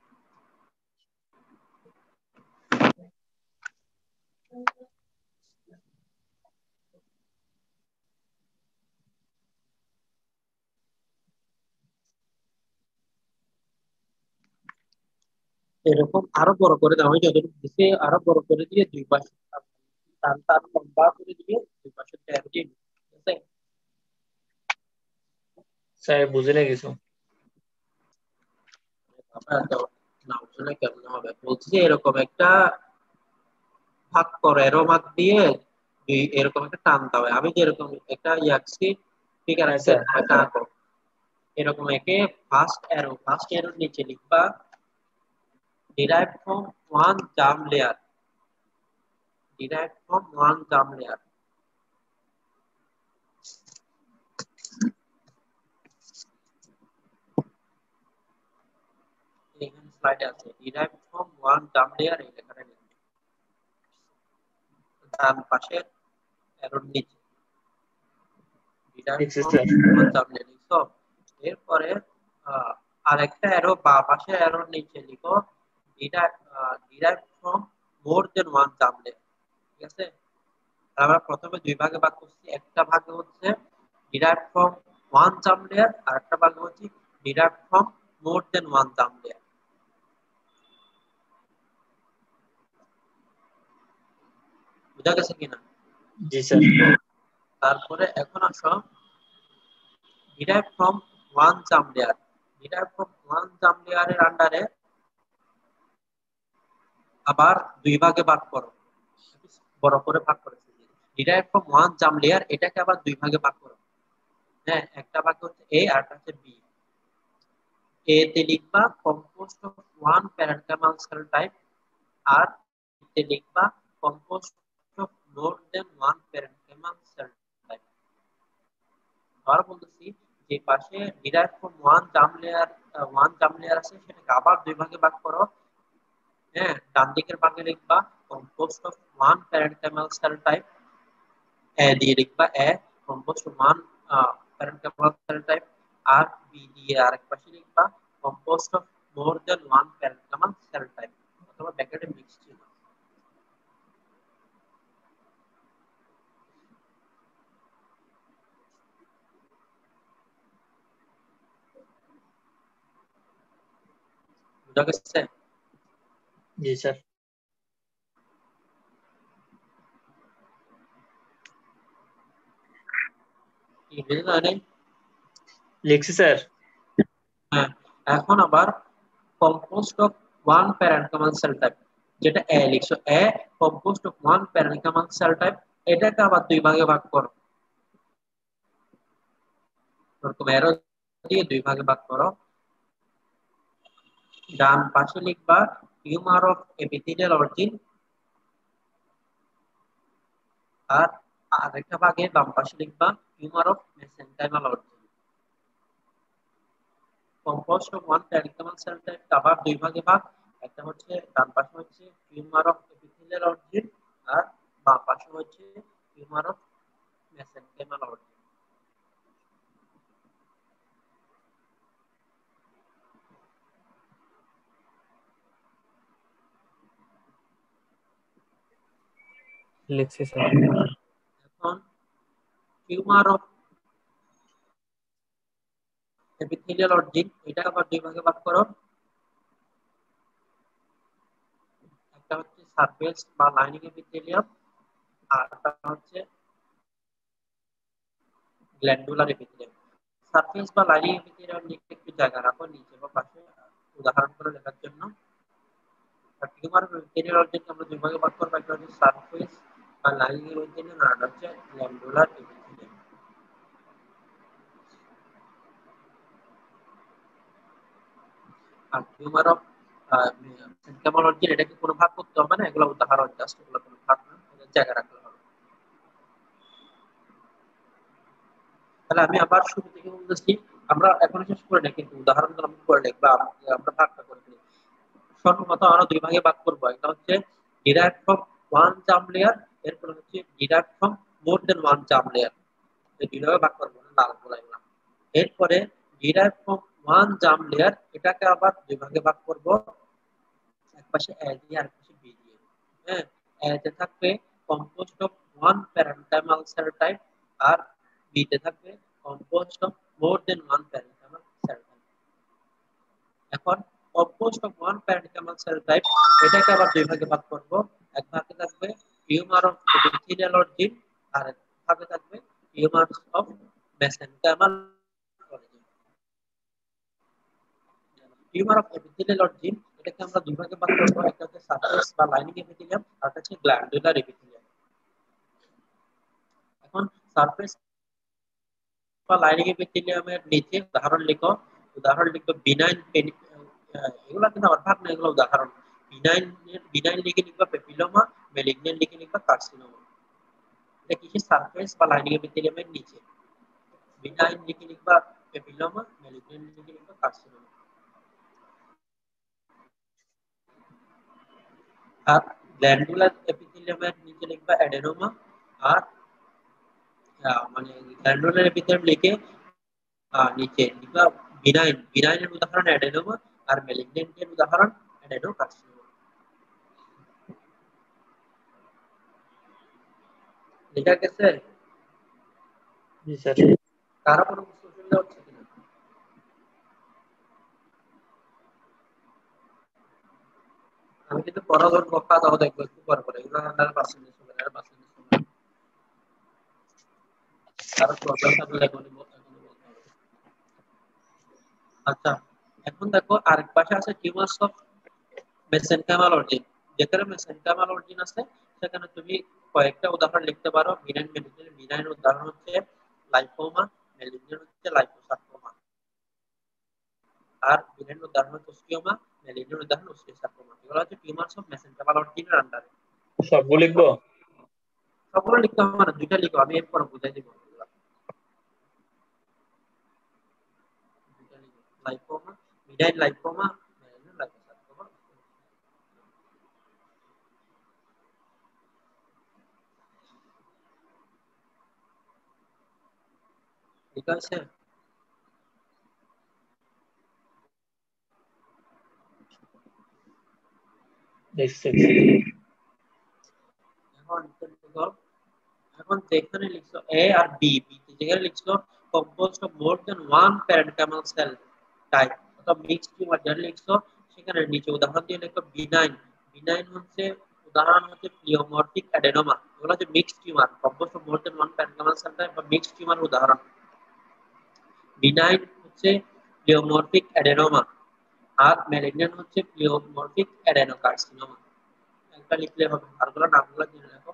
এরকম আরো বড় করে দাও, আমি যতটুকু দিছি আরো বড় করে দিয়ে দুই পাশে তার লম্বা করে দিয়ে দুই পাশে ট্যাব দিয়ে, ঠিক আছে? স্যার বুঝে না কিছু। আপনার দাও নাও আসলে কেমন হবে বলছি যে এরকম একটা ভাগ করে এরো মার্ক দিয়ে এরকম একটা টানতে হবে। আমি যেরকম একটা ইয়াকছি ফিগার হ্যাঁ আছে স্যার। একটা আঁকো, এরকম একে ফার্স্ট এরোর নিচে লিখবা derived from one jump layer, derived from one jump layer। এখানে স্লাইডে আছে derived from one jump layer, এই লেখাটা লিখবে ডান পাশের এরোর নিচে derived লিখছি from sir. one jump layer লিখছো। এরপরে আরেকটা এরো বা পাশে এরোর নিচে লিখো derived from more than one jump layer। ঠিক আছে, আমরা প্রথমে দুই ভাগে ভাগ করছি, একটা ভাগে হচ্ছে derived from one jump layer আর একটা ভাগে হচ্ছে derived from more than one jump layer। বুঝা গেছে কিনা? জি স্যার। তারপরে এখন আসো derived from one jump layer, derived from one jump layer এর আন্ডারে আবার দুই ভাগে ভাগ করো, বড় করে ভাগ করেছি derived from one jump layer, এটাকে আবার দুই ভাগে ভাগ করো। হ্যাঁ, একটা ভাগ হচ্ছে এ আর একটা হচ্ছে বি। এ তে লিখবা composed of one parenchymal cell type আর তে লিখবা composed of more than one parenchymal cell type। আবার বলতেছি যে পাশে derived from one germ layer আছে সেটাকে আবার দুই ভাগে ভাগ করো। হ্যাঁ, ডান দিকের ভাগে লিখবা composed of one parenchymal cell type, A দিয়ে লিখবা A composed of one parenchymal cell type আর বি দিয়ে আরেক পাশে লিখবা composed of more than one parenchymal cell type অথবা ব্র্যাকেটে মিক্স ছিল। বুঝা গেছে? জি স্যার। কি বুঝলেন? লিখছি স্যার। হ্যাঁ, এখন আবার composed of one parenchymal cell type, যেটা এ লিখছো এ composed of one parenchymal cell type, এটাকে আবার দুই ভাগে ভাগ করো। এরকম অ্যারো দিয়ে দুই ভাগে ভাগ করো। ডান পাশে লিখবা টিউমার অফ এপিথেলিয়াল অরিজিন আর আরেকটা ভাগে বাম পাশে লিখবা tumour of mesenchymal origin. Composed of one parenchymal cell type আবার দুই ভাগে ভাগ, একটা হচ্ছে ডান পাশে হচ্ছে টিউমার অফ এপিথেলিয়াল অরিজিন আর বাম পাশে হচ্ছে টিউমার অফ মেসেনকাইমাল অরিজিন। লিখছি স্যার। এখন টিউমার অফ এপিথেলিয়াল অরিজিন এটা আবার দুই ভাগে ভাগ করো। একটা হচ্ছে সারফেস বা লাইনিং এপিথেলিয়াম আর একটা হচ্ছে গ্ল্যান্ডুলার এপিথেলিয়াম। সারফেস বা লাইনিং এপিথেলিয়াম লিখতে একটু জায়গা রাখো নিচে বা পাশে উদাহরণ করে লেখার জন্য। আর টিউমার এপিথেলিয়াল অরিজিন আমরা দুই ভাগে ভাগ করব, একটা হচ্ছে সারফেস বা লাইনিং এপিথেলিয়াম আর একটা হচ্ছে গ্ল্যান্ডুলার এপিথেলিয়াম। আর টিউমার অফ মেসেনকাইমাল অরিজিন এটাকে কোনো ভাগ করতে হবে না, এগুলো উদাহরণ জাস্ট, এগুলো কোনো ভাগ না, জায়গা রাখলে হবে। তাহলে আমি আবার শুরু থেকে বলতেছি, আমরা এখন শেষ করে না কিন্তু উদাহরণগুলো আমি করে লিখবো, আমরা ভাগটা করে নিই। সর্বপ্রথম আমরা দুই ভাগে ভাগ করবো, একটা হচ্ছে ডিরাইভড ফ্রম ওয়ান জাম্প লেয়ার, এরপর হচ্ছে derived from more than one জাম্প লেয়ার, এই দুই ভাগে ভাগ করবো না, লাল বলাইলাম। এরপরে ডিরাইভড ফ্রম ওয়ান জাম্প লেয়ার এটাকে আবার দুই ভাগে ভাগ করবো, এক পাশে এ দিয়ে আর পাশে বি দিয়ে। হ্যাঁ, এতে থাকবে composed of one parenchymal cell type আর বিতে থাকবে composed of more than one parenchymal cell type. এখন composed of one parenchymal cell type এটাকে আবার দুই ভাগে ভাগ করব, এক ভাগে থাকবে টিউমার অফ এপিথেলিয়াল অরিজিন আর এক ভাগে থাকবে tumour of mesenchymal origin. Tumour of epithelial origin এটাকে আমরা দুই ভাগে ভাগ করব, একটা হচ্ছে সারফেস বা লাইনিং এপিথেলিয়াম আর একটা হচ্ছে গ্ল্যান্ডুলার এপিথেলিয়াম। এখন সারফেস বা লাইনিং এপিথেলিয়ামের নিচে উদাহরণ লিখো বিনাইন এগুলো কিন্তু আমার ভাগ না, এগুলো উদাহরণ। বিনাইন লিখে লিখবা পেপিলোমা, মেলিগন্যান্ট লিখে লিখবা কার্সিনোমা। এটা কিসের সারফেস বা লাইনিং এপিথেলিয়ামের নিচে। বিনাইন লিখে লিখবা পেপিলোমা, মেলিগন্যান্ট লিখে লিখবা কার্সিনোমা। আর গ্ল্যান্ডুলার এপিথেলিয়ামের নিচে লিখবা অ্যাডেনোমা। আর মানে গ্ল্যান্ডুলার এপিথেলিয়াম লিখে নিচে লিখবা বিনাইনের উদাহরণ অ্যাডেনোমা আর মেলিগন্যান্টের উদাহরণ অ্যাডেনোকার্সিনোমা। লেখা গেছে? জি স্যার। কারো কোনো কিছু অসুবিধা হচ্ছে কিনা? আমি কিন্তু পরবর্তী বক্তা দাও দেখবো একটু পর পরে, এগুলো আন্ডার পার্সেন্টেজ হবে আর পার্সেন্টেজ হবে। কারো প্রবলেম থাকলে এখন বলতে হবে। আচ্ছা, এখন দেখো আরেক পাশে আছে টিউমারস অফ মেসেনকাইমাল অরিজিন। যেখানে মেসেনকাইমাল অরিজিন আছে সেখানে তুমি কয়েকটা উদাহরণ লিখতে পারো। বিনাইন উদাহরণ হচ্ছে লাইপোমা, মেলিগন্যান্ট হচ্ছে লাইপোসার্কোমা। আর বিনাইন উদাহরণ হচ্ছে অস্টিওমা, মেলিগন্যান্ট উদাহরণ অস্টিওসার্কোমা। এগুলো হচ্ছে টিউমারস অফ মেসেনকাইমাল অরিজিনের আন্ডারে। সবগুলো লিখবো? সবগুলো লিখতে হবে না, দুইটা লিখো, আমি এরপর বুঝাই দিব। Lipoma, benign lipoma, malignant liposarcoma. ঠিক আছে? এখন দেখো, এখন যেখানে লিখছো এ আর বি, যেখানে লিখছো composed of more than one parenchymal cell type অথবা মিক্সড টিউমার যেখানে লিখছো সেখানে নিচে উদাহরণ দিয়ে লিখো বিনাইন। বিনাইন হচ্ছে উদাহরণ হচ্ছে প্লিওমর্ফিক অ্যাডেনোমা। এগুলো হচ্ছে mixed tumour, composed of more than one parenchymal cell type বা মিক্সড টিউমার উদাহরণ। বিনাইন হচ্ছে প্লিওমর্ফিক অ্যাডেনোমা আর ম্যালিগন্যান্ট হচ্ছে প্লিওমর্ফিক অ্যাডেনোকার্সিনোমা। একটা লিখলে হবে, আরগুলো নামগুলো জেনে রাখো।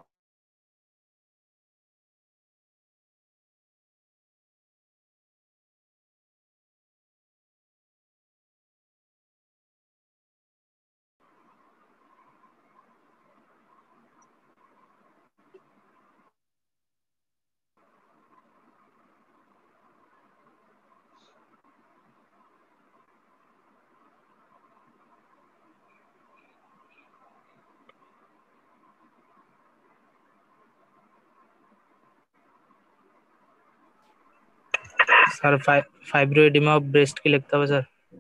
স্যার ফাইব্রোএডিমা অফ ব্রেস্ট কি লিখতে হবে স্যার?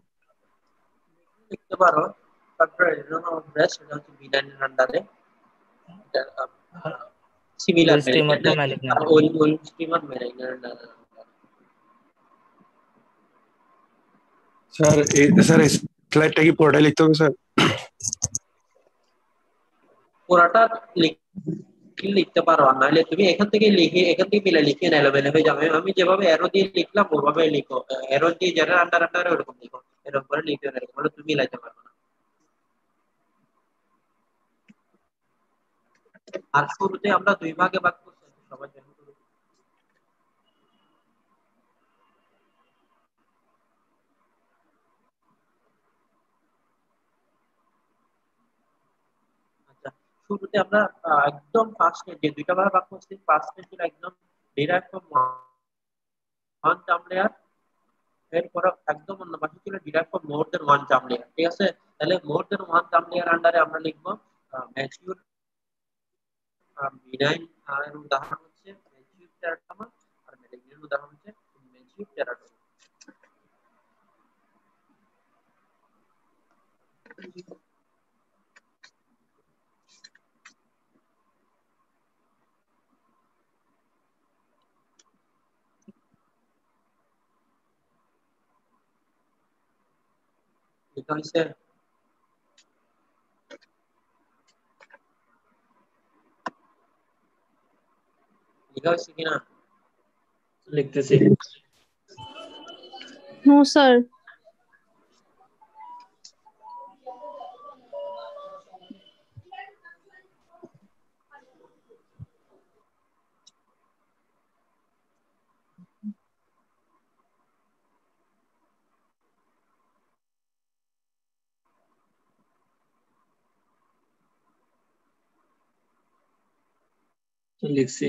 লিখতে পারো, তারপরে এডেনোমা অফ ব্রেস্ট এটা হচ্ছে বিনাইনের আন্ডারে, সিমিলার উইলস টিউমারটা ম্যালিগন্যান্ট। আর ম্যালিগন্যান্ট। ওই স্টিমার ম্যালিগন্যান্ট। স্যার স্লাইডটা কি পুরোটাই লিখতে হবে স্যার? পুরাটা লিখতে পারো, আর নাহলে তুমি এখান থেকে মিলে লিখে নাইলে মেলে হয়ে যাবে। আমি যেভাবে অ্যারো দিয়ে লিখলাম ওভাবে লিখো, অ্যারো দিয়ে যারা আন্ডারে ওরকম লিখো, এরকম করে লিখে না, মানে তুমি মিলাইতে পারবে না। আর শুরুতে আমরা দুই ভাগে ভাগ করছি সবার জন্য। আচ্ছা, শুরুতে আমরা একদম ফার্স্টে যে দুইটা ভাগে ভাগ করছি, ফার্স্টে ছিল একদম derive from one germ layer, এরপর একদম অন্য পাশে ছিল derive from more than one germ layer. ঠিক আছে? তাহলে more than one germ layer আন্ডারে আমরা লিখবো ম্যাচিউর বিনাইন। এর উদাহরণ হচ্ছে ম্যাচিউর টেরাটোমা আর ম্যালিগন্যান্ট উদাহরণ হচ্ছে ম্যাচিউর টেরাটোমা। লেখা হয়েছে? লেখা হয়েছে কিনা? লিখতেছি। No, sir. লিখছি।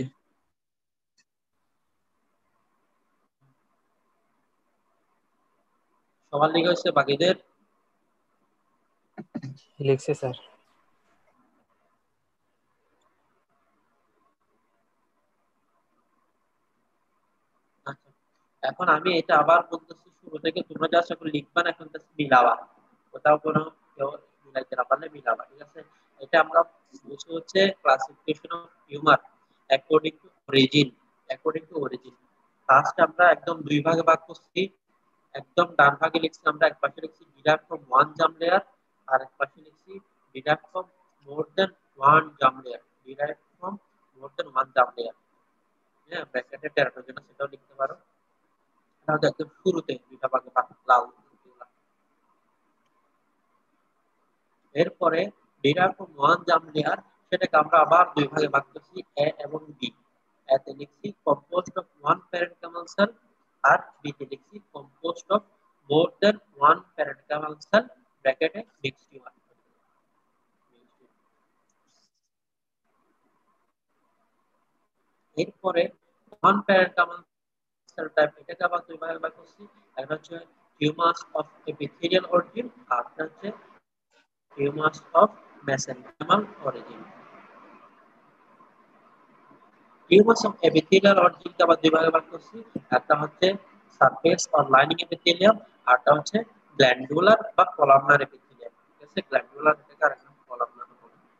সবার লিখে হচ্ছে বাকিদের? লিখছি স্যার। আচ্ছা, এখন আমি এটা আবার বলতেছি শুরু থেকে, তোমরা জাস্ট এখন লিখবা না, এখন জাস্ট মিলাবা, কোথাও কোনো কেউ মিলাইতে না পারলে মিলাবা, ঠিক আছে? এটা আমরা বুঝি হচ্ছে classification of tumour according to origin. First আমরা একদম দুই ভাগে ভাগ করছি। একদম ডান ভাগে লিখছি আমরা, এক পাশে লিখছি derive from one germ layer, আর এক পাশে লিখছি derive from more than one germ layer. হ্যাঁ, ব্র্যাকেটে টেরাটোর জন্য সেটাও লিখতে পারো। তাহলে একদম শুরুতে দুইটা ভাগে ভাগ, লাল। এরপরে derive from one germ layer, সেটাকে আমরা আবার দুই ভাগে ভাগ করছি, এ এবং বি। এতে লিখছি composed of one parenchymal cell, আর বিতে লিখছি composed of more than one parenchymal cell, ব্র্যাকেটে মিক্সড হিউমার। এরপরে ওয়ান প্যারেন্টামাল সেল টাইপ, এটাকে আবার দুই ভাগে ভাগ করছি। একটা হচ্ছে হিউমাস অফ এপিথেলিয়াল অরিজিন, আর একটা হচ্ছে tumours of mesenchymal origin. Tumours of epithelial অরিজিনকে আবার দুই ভাগে ভাগ করছি। একটা হচ্ছে সারফেস অর লাইনিং এপিথেলিয়াম, আরটা হচ্ছে গ্ল্যান্ডুলার বা কলামনার এপিথেলিয়াম। ঠিক আছে, গ্ল্যান্ডুলার থেকে আরেকটা কলামনার।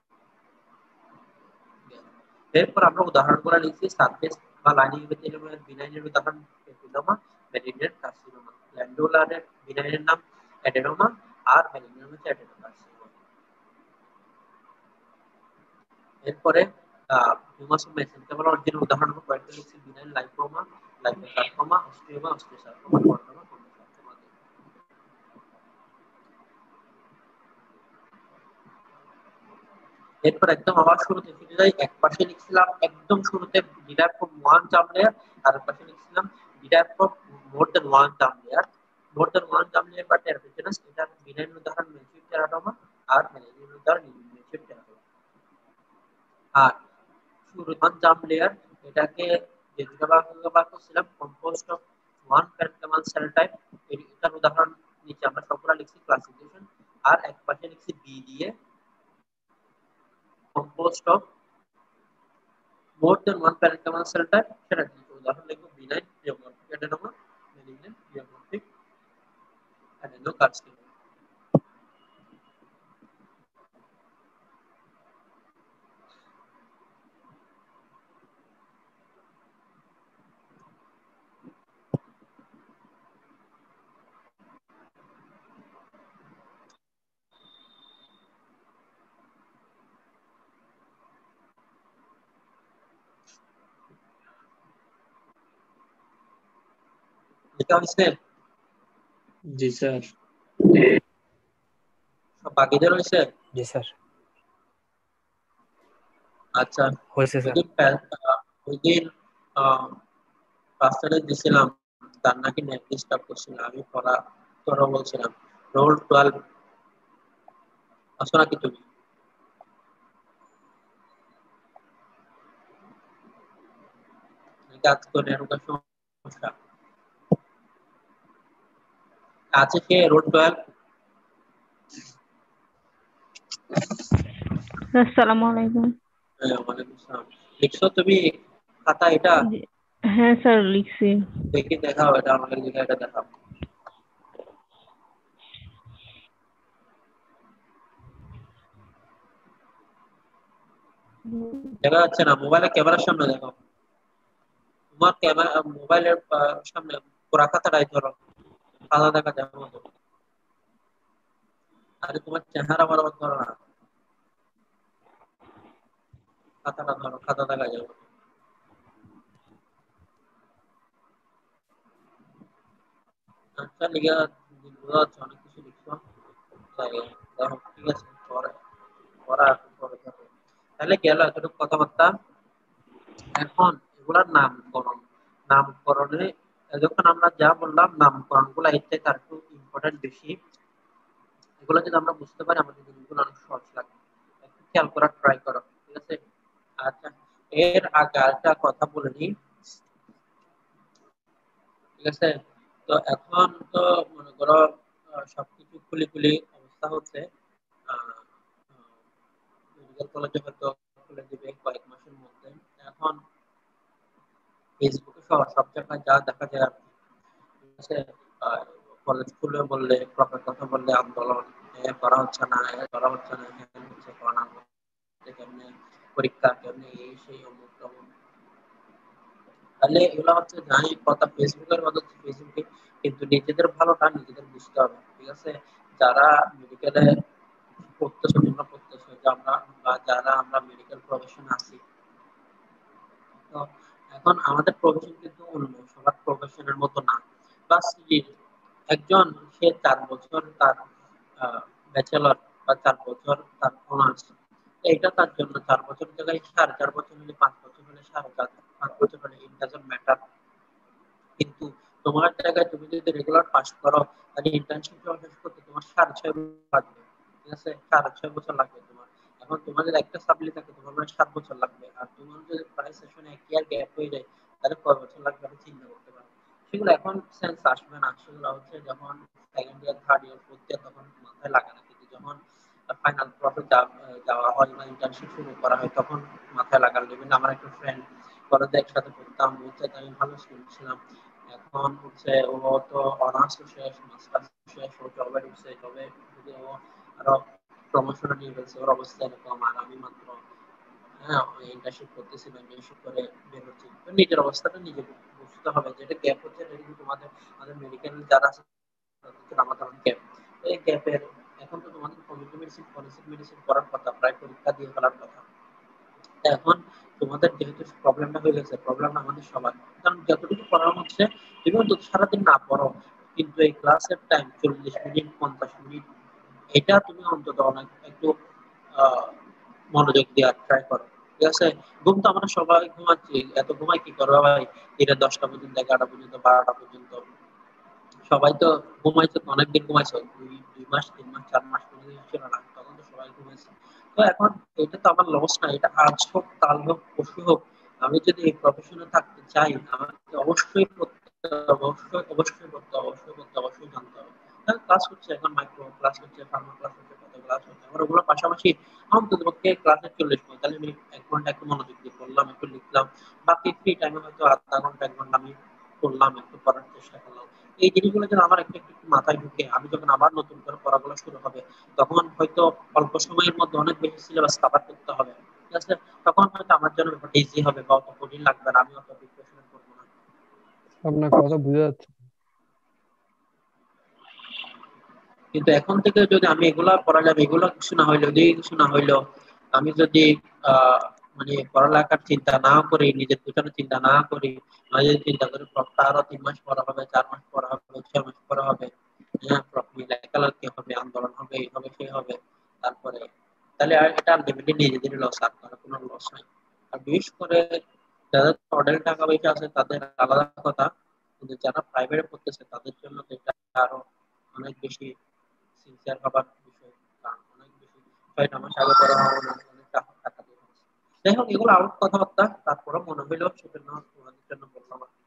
এরপর আমরা উদাহরণগুলো লিখছি। সারফেস বা লাইনিং এপিথেলিয়ামের বিনাইনের উদাহরণ পেপিলোমা, মেলিগন্যান্ট কার্সিনোমা। গ্ল্যান্ডুলারের বিনাইনের নাম অ্যাডেনোমা, আর মেলিগন্যান্ট হচ্ছে অ্যাডেনোকার্সিনোমা। এরপরে হিউমাস অফ মেসেনকাইমাল অরিজিনের উদাহরণ কয়েকটা লিখছি। Benign lipoma, liposarcoma, osteoma, osteosarcoma, chordoma, chordosarcoma. এরপর একদম আবার শুরুতে ফিরে যাই। এক পাশে লিখছিলাম একদম শুরুতে derive from one germ layer, আর এক পাশে লিখছিলাম derive from more than one germ layer. More than one germ layer বা টেরাপিজেনাস, এটার বিনাইল উদাহরণ মেনসিভ টেরাটোমা, আর মেলাইন উদাহরণ মেনসিভ টেরাটোমা। আর শুরু ওয়ান জাম লেয়ার, এটাকে যে দুটো ভাগ করছিলাম, composed of one parenchymal cell type, এটার উদাহরণ নিচে আমরা সবগুলা লিখছি ক্লাসিফিকেশন। আর এক পাশে লিখছি বি দিয়ে composed of more than one parenchymal cell type, সেটা কি? উদাহরণ লিখবো benign pleomorphic adenoma, malignant pleomorphic adenocarcinoma। লেখা হয়েছে? জি স্যার। সব বাকিদের হয়েছে? জি স্যার। আচ্ছা, হয়েছে স্যার। ওইদিন পাঁচটারে দিছিলাম, তার নাকি নেট ডিস্টার্ব করছিল, আমি পড়া তোরা বলছিলাম রোল 12 আসো নাকি তুমি? কাজ করে এরকম সমস্যা আছে কে? রোল 12। আসসালামু আলাইকুম। ওয়ালাইকুম আসসালাম। লিখছো তুমি খাতা এটা? জি, হ্যাঁ স্যার লিখছি। দেখি দেখাও, এটা আমাকে লিখে এটা দেখাও। দেখা যাচ্ছে না, মোবাইলের ক্যামেরার সামনে দেখো। তোমার ক্যামেরা মোবাইলের সামনে পুরা খাতাটাই ধরো, খাতা দেখা যাবে মতো। আরে তোমার চেহারা বরাবর ধরো না, খাতাটা ধরো, খাতা দেখা যাবে। আচ্ছা, লিখে বোঝা যাচ্ছে অনেক কিছু লিখছো। দেখো ঠিক আছে, পরে পড়া পরে থাকো। তাহলে গেল এতটুকু কথাবার্তা। এখন এগুলার নামকরণে যখন আমরা যা বললাম, নামকরণ গুলা এর থেকে আর একটু ইম্পর্টেন্ট বেশি। এগুলো যদি আমরা বুঝতে পারি, আমাদের জিনিসগুলো অনেক সহজ লাগে। একটু খেয়াল করার ট্রাই করো, ঠিক আছে? আচ্ছা, এর আগে একটা কথা বলে নিই, ঠিক আছে? তো এখন তো মনে করো সবকিছু খুলি খুলি অবস্থা হচ্ছে, মেডিকেল কলেজে হয়তো খুলে দিবে কয়েক মাসের মধ্যে। এখন ফেসবুকে সব জায়গায় যা দেখা যায় আর কি, ঠিক আছে? কলেজ খুলে বললে, প্রকার কথা বললে আন্দোলন, করা হচ্ছে না, করা হচ্ছে না, হচ্ছে করোনা হচ্ছে, কেমনে পরীক্ষা, কেমনে এই সেই অমুক তমুক। তাহলে এগুলো হচ্ছে জানি কথা ফেসবুকের মতো, ফেসবুকে কিন্তু নিজেদের ভালোটা নিজেদের বুঝতে হবে, ঠিক আছে? যারা মেডিকেলে পড়তেছে, তোমরা পড়তেছো, যে আমরা বা যারা আমরা মেডিকেল প্রফেশনে আছি, তো এখন আমাদের প্রফেশন কিন্তু অন্য সবার প্রফেশনের মতো না। বাস একজন সে 4 বছর তার ব্যাচেলর বা 4 বছর তার অনার্স, এটা তার জন্য 4 বছর জায়গায় 4.5 বছর হলে, 5 বছর হলে 5.5 বছর হলে ইট ডাজন্ট ম্যাটার। কিন্তু তোমার জায়গায় তুমি যদি রেগুলার পাস করো, তাহলে ইন্টার্নশিপ শেষ করতে তোমার 6.5 বছর লাগবে, ঠিক আছে? 6.5 বছর লাগবে তোমার। এখন তোমাদের একটা সাপ্লি থাকে, তোমার মানে 7 বছর লাগবে। আর তোমার যদি প্রায় সেশনে 1 ইয়ার গ্যাপ হয়ে যায়, তাহলে কয় বছর লাগবে আমি চিন্তা করতে পারো। সেগুলো এখন সেন্স আসবে না, সেগুলো হচ্ছে যখন second year, third year, fourth year, তখন মাথায় লাগে না। কিন্তু যখন ফাইনাল প্রসেস যাওয়া হয় বা ইন্টার্নশিপ শুরু করা হয়, তখন মাথায় লাগার লেভেল। আমার একটা ফ্রেন্ড কলেজে একসাথে পড়তাম, বলছে আমি ভালো স্টুডেন্ট ছিলাম, এখন হচ্ছে ও তো অনার্স শেষ, মাস্টার্স শেষ, ও জবে ঢুকছে, জবে ঢুকে ও আরো প্রমোশনে নিয়ে গেছে, ওর অবস্থা এরকম। আর আমি মাত্র ইন্টার্নশিপ করতেছি, ইন্টার্নশিপ করে বের হচ্ছি। তো নিজের অবস্থাটা নিজে বুঝতে হবে, যেটা গ্যাপ হচ্ছে, এটা কিন্তু আমাদের মেডিকেল যারা আছে তাদের আমাদের গ্যাপ। এই গ্যাপের এখন তো তোমাদের কমিউনিটি মেডিসিন, ফরেনসিক মেডিসিন পড়ার কথা, প্রায় পরীক্ষা দিয়ে ফেলার কথা। এখন তোমাদের যেহেতু প্রবলেমটা হয়ে গেছে, প্রবলেমটা আমাদের সবার। কারণ যতটুকু পড়ানো হচ্ছে, তুমি অন্তত সারাদিন না পড়ো, কিন্তু এই ক্লাসের টাইম 40 মিনিট, 50 মিনিট, এটা তুমি অন্তত অনেক একটু আহ, মনোযোগ দেওয়ার ট্রাই করো, ঠিক আছে? ঘুম তো আমরা সবাই ঘুমাচ্ছি, এত ঘুমাই কি করবো ভাই? এটা 10টা পর্যন্ত, 11টা পর্যন্ত, 12টা পর্যন্ত সবাই তো ঘুমাইছে, তো অনেকদিন ঘুমাইছে, 2 মাস, 3 মাস, 4 মাস পর্যন্ত ছিল না, তখন তো সবাই ঘুমাইছে। তো এখন এটা তো আমার লস না, এটা আজ হোক, কাল হোক, পরশু হোক, আমি যদি এই প্রফেশনে থাকতে চাই, আমাকে অবশ্যই করতে হবে, অবশ্যই অবশ্যই করতে হবে, অবশ্যই করতে হবে, অবশ্যই জানতে হবে। ক্লাস হচ্ছে এখন, মাইক্রো ক্লাস হচ্ছে, ফার্মা ক্লাস হচ্ছে, কত ক্লাস হচ্ছে, আমার ওগুলো পাশাপাশি অন্তত পক্ষে ক্লাসে 40 মিনিট, তাহলে আমি 1 ঘন্টা একটু মনোযোগ দিয়ে পড়লাম, একটু লিখলাম, বাকি ফ্রি টাইমে হয়তো আধা ঘন্টা, 1 ঘন্টা আমি পড়লাম, একটু পড়ার চেষ্টা করলাম। এই জিনিসগুলো যেন আমার একটু একটু মাথায় ঢুকে, আমি যখন আবার নতুন করে পড়াগুলো শুরু হবে, তখন হয়তো অল্প সময়ের মধ্যে অনেক বেশি সিলেবাস কভার করতে হবে, ঠিক আছে? তখন হয়তো আমার জন্য ব্যাপারটা ইজি হবে, বা অত কঠিন লাগবে না, আমি অত ডিপ্রেশনে পড়বো না। আপনার কথা বুঝা যাচ্ছে। কিন্তু এখন থেকে যদি আমি এগুলা পড়ালাম, এগুলা কিছু না হইলো, ওদিকে কিছু না হইলো, আমি যদি আহ মানে পড়ালেখার চিন্তা না করি, নিজের পিছনে চিন্তা না করি, আমি যদি চিন্তা করি প্রপটা আরো 3 মাস পড়া হবে, 4 মাস পড়া হবে, 6 মাস পড়া হবে, হ্যাঁ লেখালেখি হবে, আন্দোলন হবে, এই হবে সেই হবে, তারপরে তাহলে আর এটা আলটিমেটলি নিজেদের লস, আর কারো কোনো লস নাই। আর বিশেষ করে যাদের অর্ডারের টাকা পয়সা আছে তাদের আলাদা কথা, কিন্তু যারা প্রাইভেটে পড়তেছে তাদের জন্য তো এটা আরো অনেক বেশি সিনসিয়ার হবার বিষয়। কারণ অনেক বেশি 6টা মাস আগে পড়া হবে না, অনেক টাকা দিয়ে হচ্ছে। যাই হোক, এগুলো আউট কথাবার্তা, তারপরে মনে হইলো সেজন্য তোমাদের জন্য বললাম আর কি।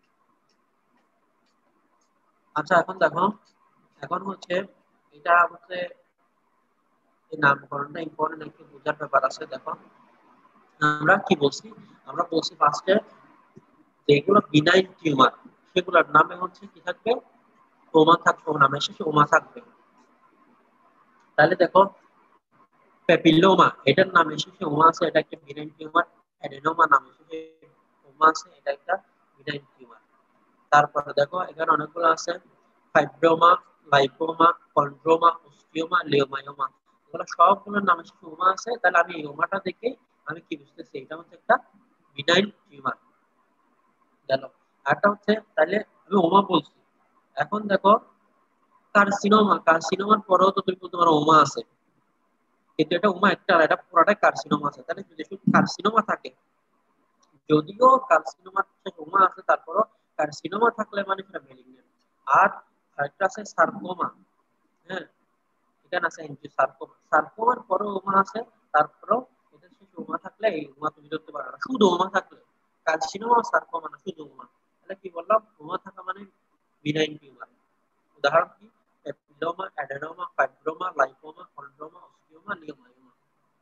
আচ্ছা এখন দেখো, এখন হচ্ছে এটা হচ্ছে এই নামকরণটা ইম্পর্টেন্ট, একটু বোঝার ব্যাপার আছে। দেখো আমরা কি বলছি, আমরা বলছি ফার্স্টে যেগুলো বিনাইন টিউমার, সেগুলোর নামে হচ্ছে কি থাকবে, ওমা থাকবে, ও নামের শেষে ওমা থাকবে। তাহলে দেখো প্যাপিলোমা, এটার নামে শেষে ওমা আছে, এটা একটা বিনাইন টিউমার। অ্যাডেনোমা নামে শেষে ওমা আছে, এটা একটা বিনাইন টিউমার। তারপরে দেখো এখানে অনেকগুলো আছে, ফাইব্রোমা, লাইপোমা, কন্ড্রোমা, অস্টিওমা, লিওমায়োমা, এগুলো সবগুলোর নামে শেষে ওমা আছে। তাহলে আমি এই ওমাটা দেখে আমি কি বুঝতেছি, এটা হচ্ছে একটা বিনাইন টিউমার গেল। আরটা হচ্ছে, তাহলে আমি ওমা বলছি। এখন দেখো কার্সিনোমা, কার্সিনোমার পরেও তো তুমি বলতে পারো ওমা আছে, কিন্তু এটা ওমা একটা, এটা পুরাটাই কার্সিনোমা আছে। তাহলে যদি শুধু কার্সিনোমা থাকে, যদিও কার্সিনোমার ওমা আছে, তারপরও কার্সিনোমা থাকলে মানে সেটা মেলিগন্যান্ট। আর আরেকটা আছে সার্কোমা, হ্যাঁ, এখানে আছে এনজিওসার্কোমা, সার্কোমার পরেও ওমা আছে, তারপরও এটা শেষে ওমা থাকলে এই ওমা তুমি ধরতে পারো না, শুধু ওমা থাকলে কার্সিনোমা সারকোমা না, শুধু ওমা। তাহলে কি বললাম, ওমা থাকা মানে বিনাইন টিউমার। উদাহরণ কি, papilloma, adenoma, fibroma, lipoma, chondroma, osteoma, leiomyoma.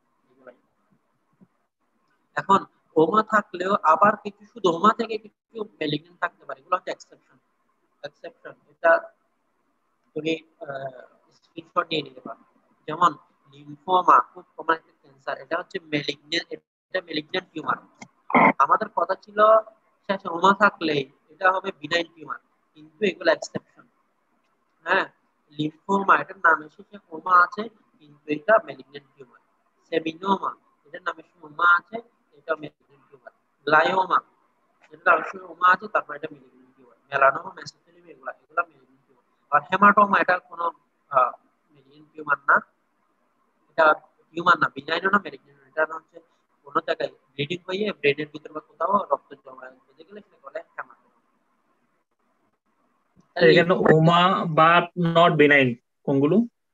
এখন ওমা থাকলেও আবার কিছু শুধু ওমা থেকে কিছু ম্যালিগন্যান্ট থাকতে পারে, এগুলো হচ্ছে এক্সেপশন। এটা তুমি স্ক্রিনশট নিয়ে নিতে পারো। যেমন লিম্ফোমা, খুব কমন একটা ক্যান্সার, এটা হচ্ছে ম্যালিগন্যান্ট, এটা ম্যালিগন্যান্ট টিউমার। আমাদের কথা ছিল শেষে ওমা থাকলে এটা হবে বিনাইন টিউমার, কিন্তু এগুলো এক্সেপশন। হ্যাঁ, লিম্ফোমা এটার নামে শেষে ওমা আছে, কিন্তু এটা ম্যালিগন্যান্ট টিউমার। সেমিনোমা এটার নামে শেষে ওমা আছে, এটা ম্যালিগন্যান্ট টিউমার। গ্লায়োমা এটার নামে শেষে ওমা আছে, তারপর এটা ম্যালিগন্যান্ট টিউমার। মেলানোমা, মেসোথেলিওমা, এগুলা ম্যালিগন্যান্ট টিউমার। আর হেমাটোমা এটা কোনো ম্যালিগন্যান্ট টিউমার না, এটা টিউমার না, বিনাইনও না, ম্যালিগন্যান্ট। এটা হচ্ছে কোনো জায়গায় ব্লিডিং হয়ে ব্রেনের ভিতর বা কোথাও রক্ত জমা হয়ে গেলে সেটা বলে হেমাটোমা। এখানে ওমা বাট নট বিনাইন কোনগুলো?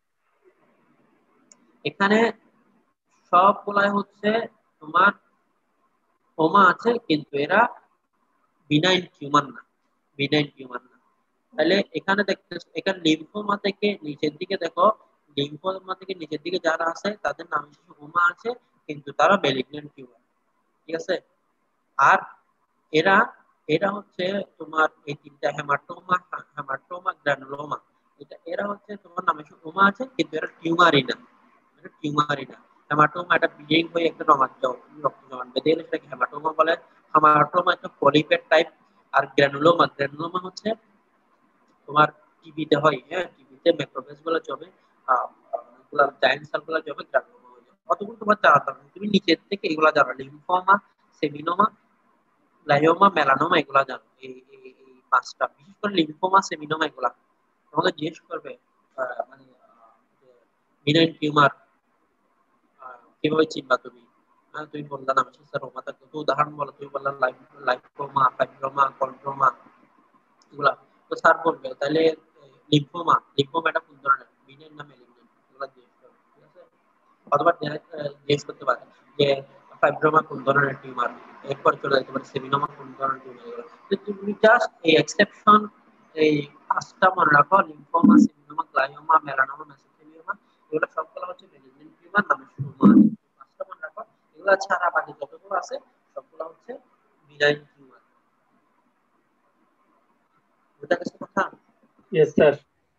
এখানে সবগুলাই হচ্ছে তোমার ওমা আছে, কিন্তু এরা বিনাইন টিউমার না, বিনাইন টিউমার না। তাহলে এখানে দেখতে, এখানে লিম্ফোমা থেকে নিচের দিকে দেখো, লিম্ফোমা থেকে নিচের দিকে যারা আছে তাদের নাম শেষে ওমা আছে, কিন্তু তারা ম্যালিগন্যান্ট টিউমার। ঠিক আছে। আর এরা এরা হচ্ছে তোমার এই তিনটা হেমাটোমা, হেমাটোমা, গ্রানুলোমা, এরা হচ্ছে তোমার নামে ওমা আছে, কিন্তু এরা টিউমারই না, এটা টিউমারই না। হেমাটোমা এটা ব্লিডিং হয়ে একটা রক্ত জমাট বেঁধে গেলে সেটাকে হেমাটোমা বলে। হেমাটোমা একটা পলিপেট টাইপ। আর গ্রানুলোমা, গ্রানুলোমা হচ্ছে তোমার টিবিতে হয়, হ্যাঁ, টিবিতে ম্যাক্রোফেজ গুলো জমে, এগুলা জায়ান্ট সেল গুলো জমে, গ্রানুলোমা হয়ে যায়। অতগুলো তোমার জানা দরকার, তুমি নিচের থেকে এগুলা জানো, লিম্ফোমা, সেমিনোমা, লাইওমা, মেলানোমা, এগুলা জানো। এই পাঁচটা, বিশেষ করে লিম্ফোমা, সেমিনোমা, এগুলা তোমাকে জিজ্ঞেস করবে মানে বিনাইন টিউমার কিভাবে চিনবা তুমি। তুমি বললা না স্যার ওমা থাকতো, তো উদাহরণ বলো, তুমি বললা লাইপোমা, ফাইব্রোমা, কন্ড্রোমা, এগুলা। তো স্যার বলবে তাহলে লিম্ফোমা, লিম্ফোমা এটা কোন ধরনের, বিনাইন না ম্যালিগন্যান্ট, এগুলা জিজ্ঞেস করবে। ঠিক আছে। অথবা জিজ্ঞেস করতে পারে যে ফাইব্রোমা কোন ধরনের টিউমার, এরপর চলে যেতে পারে সেমিনোমা কোন ধরনের টিউমার। তো তুমি জাস্ট এই এক্সেপশন এই পাঁচটা মনে রাখো, lymphoma, seminoma, glioma, melanoma, mesothelioma, এগুলো সবগুলো হচ্ছে ম্যালিগন্যান্ট টিউমার নামে শুরু হয়। পাঁচটা মনে রাখো, এগুলো ছাড়া বাকি যতগুলো আছে সবগুলো হচ্ছে বিনাইন টিউমার। বুঝা গেছে কথা? Yes sir.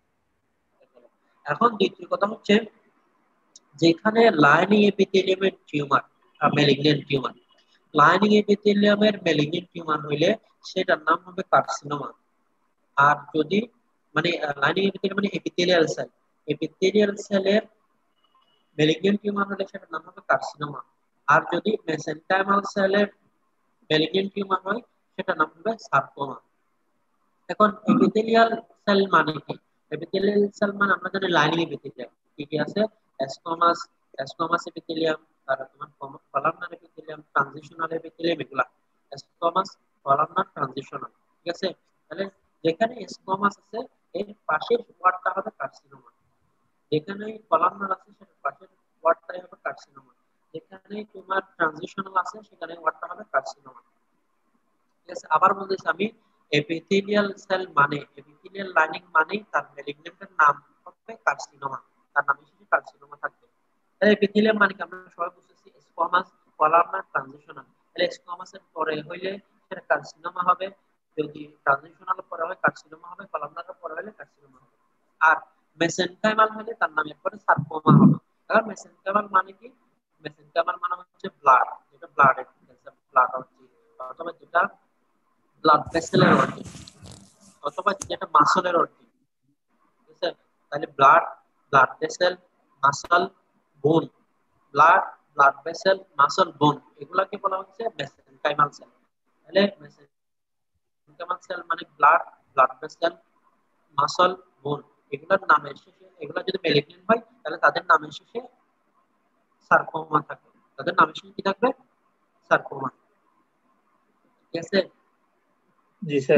এখন দ্বিতীয় কথা হচ্ছে, যেখানে লাইনিং এপিথেলিয়ামের টিউমার, ম্যালিগন্যান্ট টিউমার, লাইনিং এপিথেলিয়ামের ম্যালিগন্যান্ট টিউমার হইলে সেটার নাম হবে কার্সিনোমা। আর যদি মানে লাইনিং এপিথেলিয়াম মানে এপিথেলিয়াল সেল, এপিথেলিয়াল সেলের ম্যালিগন্যান্ট টিউমার হলে সেটার নাম হবে কার্সিনোমা। আর যদি মেসেনকাইমাল সেলের ম্যালিগন্যান্ট টিউমার হয় সেটার নাম হবে সার্কোমা। এখন এপিথেলিয়াল সেল মানে কি? এপিথেলিয়াল সেল মানে আমরা জানি লাইনিং এপিথেলিয়াম কি কি আছে, স্কোমাস, স্কোমাস এপিথেলিয়াম, তারপর তোমার কলামনার এপিথেলিয়াম, ট্রানজিশনাল এপিথেলিয়াম, এগুলা স্কোমাস, কলামনার, ট্রানজিশনাল। ঠিক আছে। তাহলে যেখানে স্কোমাস আছে এর পাশের ওয়ার্ডটা হবে কার্সিনোমা, যেখানে কলামনার আছে সেটার পাশের ওয়ার্ডটাই হবে কার্সিনোমা, যেখানে তোমার ট্রানজিশনাল আছে সেখানে ওয়ার্ডটা হবে কার্সিনোমা। ঠিক আছে। আবার বলতেছি আমি, এপিথেলিয়াল সেল মানে এপিথেলিয়াল লাইনিং মানে তার ম্যালিগন্যান্টের নাম হবে কার্সিনোমা, তার নাম হিসেবে কার্সিনোমা থাকবে। তাহলে এপিথেলিয়াম মানে কি আমরা সবাই বুঝতেছি, স্কোমাস, কলামনার, ট্রানজিশনাল। তাহলে স্কোমাসের পরে হইলে সেটা কার্সিনোমা হবে, যদি ট্রানজিশনাল পরে হয় কার্সিনোমা হবে, কলামনার পরে হলে কার্সিনোমা হবে। আর মেসেনকাইমাল হলে তার নাম এরপরে সার্কোমা হবে। আর মেসেনকাইমাল মানে কি? মেসেনকাইমাল মানে হচ্ছে ব্লাড, যেটা ব্লাডের ব্লাড হচ্ছে, অথবা যেটা ব্লাড ভেসেলের অর্ধেক, অথবা যেটা মাসলের অর্ধেক। ঠিক আছে। তাহলে blood, blood vessel, muscle, bone, blood, blood vessel, muscle, bone, এগুলাকে বলা হচ্ছে মেসেনকাইমাল সেল। তাহলে মেসেনকাইমাল সেল মানে blood, blood vessel, muscle, bone, এগুলোর নামের শেষে, এগুলা যদি ম্যালিগন্যান্ট হয় তাহলে তাদের নামের শেষে সার্কোমা থাকবে, তাদের নামের শেষে কি থাকবে? সার্কোমা। ঠিক আছে। জি স্যার।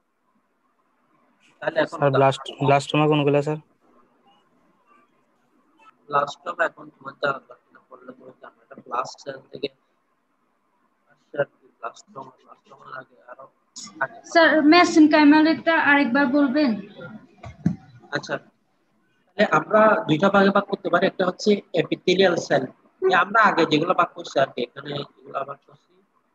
তাহলে এখন স্যার ব্লাস্টোমা কোনগুলো স্যার? লাস্ট টাইম এখন তোমার জানা দরকার না, বললে তুমি জানো, এটা লাস্ট সেল থেকে ব্লাস্টোমা আগে আরো আগে। স্যার মেসেনকাইমালটা আরেকবার বলবেন? আচ্ছা, তাহলে আমরা দুইটা ভাগে ভাগ করতে পারি, একটা হচ্ছে এপিথেলিয়াল সেল। আমরা আগে যেগুলো ভাগ করছি আর কি, এখানে যেগুলো ভাগ করছি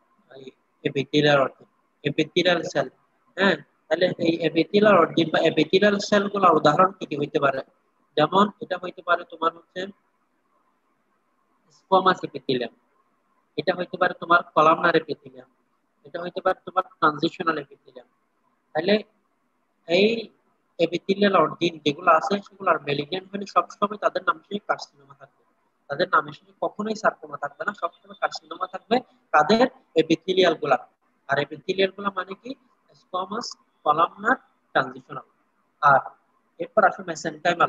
এপিথেলিয়াল সেল। হ্যাঁ, তাহলে এই এপিথেলিয়াল অর্জিন বা এপিথেলিয়াল সেলগুলোর উদাহরণ কি কি হইতে পারে? যেমন এটা হইতে পারে তোমার হচ্ছে স্কোয়ামাস এপিথেলিয়াম, এটা হইতে পারে তোমার কলামনার এপিথেলিয়াম, এটা হইতে পারে তোমার ট্রানজিশনাল এপিথেলিয়াম। তাহলে এই এপিথেলিয়াল অর্জিন যেগুলো আছে সেগুলোর ম্যালিগন্যান্ট হলে সবসময় তাদের নাম শেষে কার্সিনোমা থাকবে, তাদের নামের শেষে কখনোই সার্কোমা থাকবে না, সবসময় কার্সিনোমা থাকবে তাদের এপিথেলিয়াল গুলা। আর এপিথেলিয়াল গুলা মানে কি? Squamous, columnar, transitional. আর এরপর আসো মেসেনকাইমাল।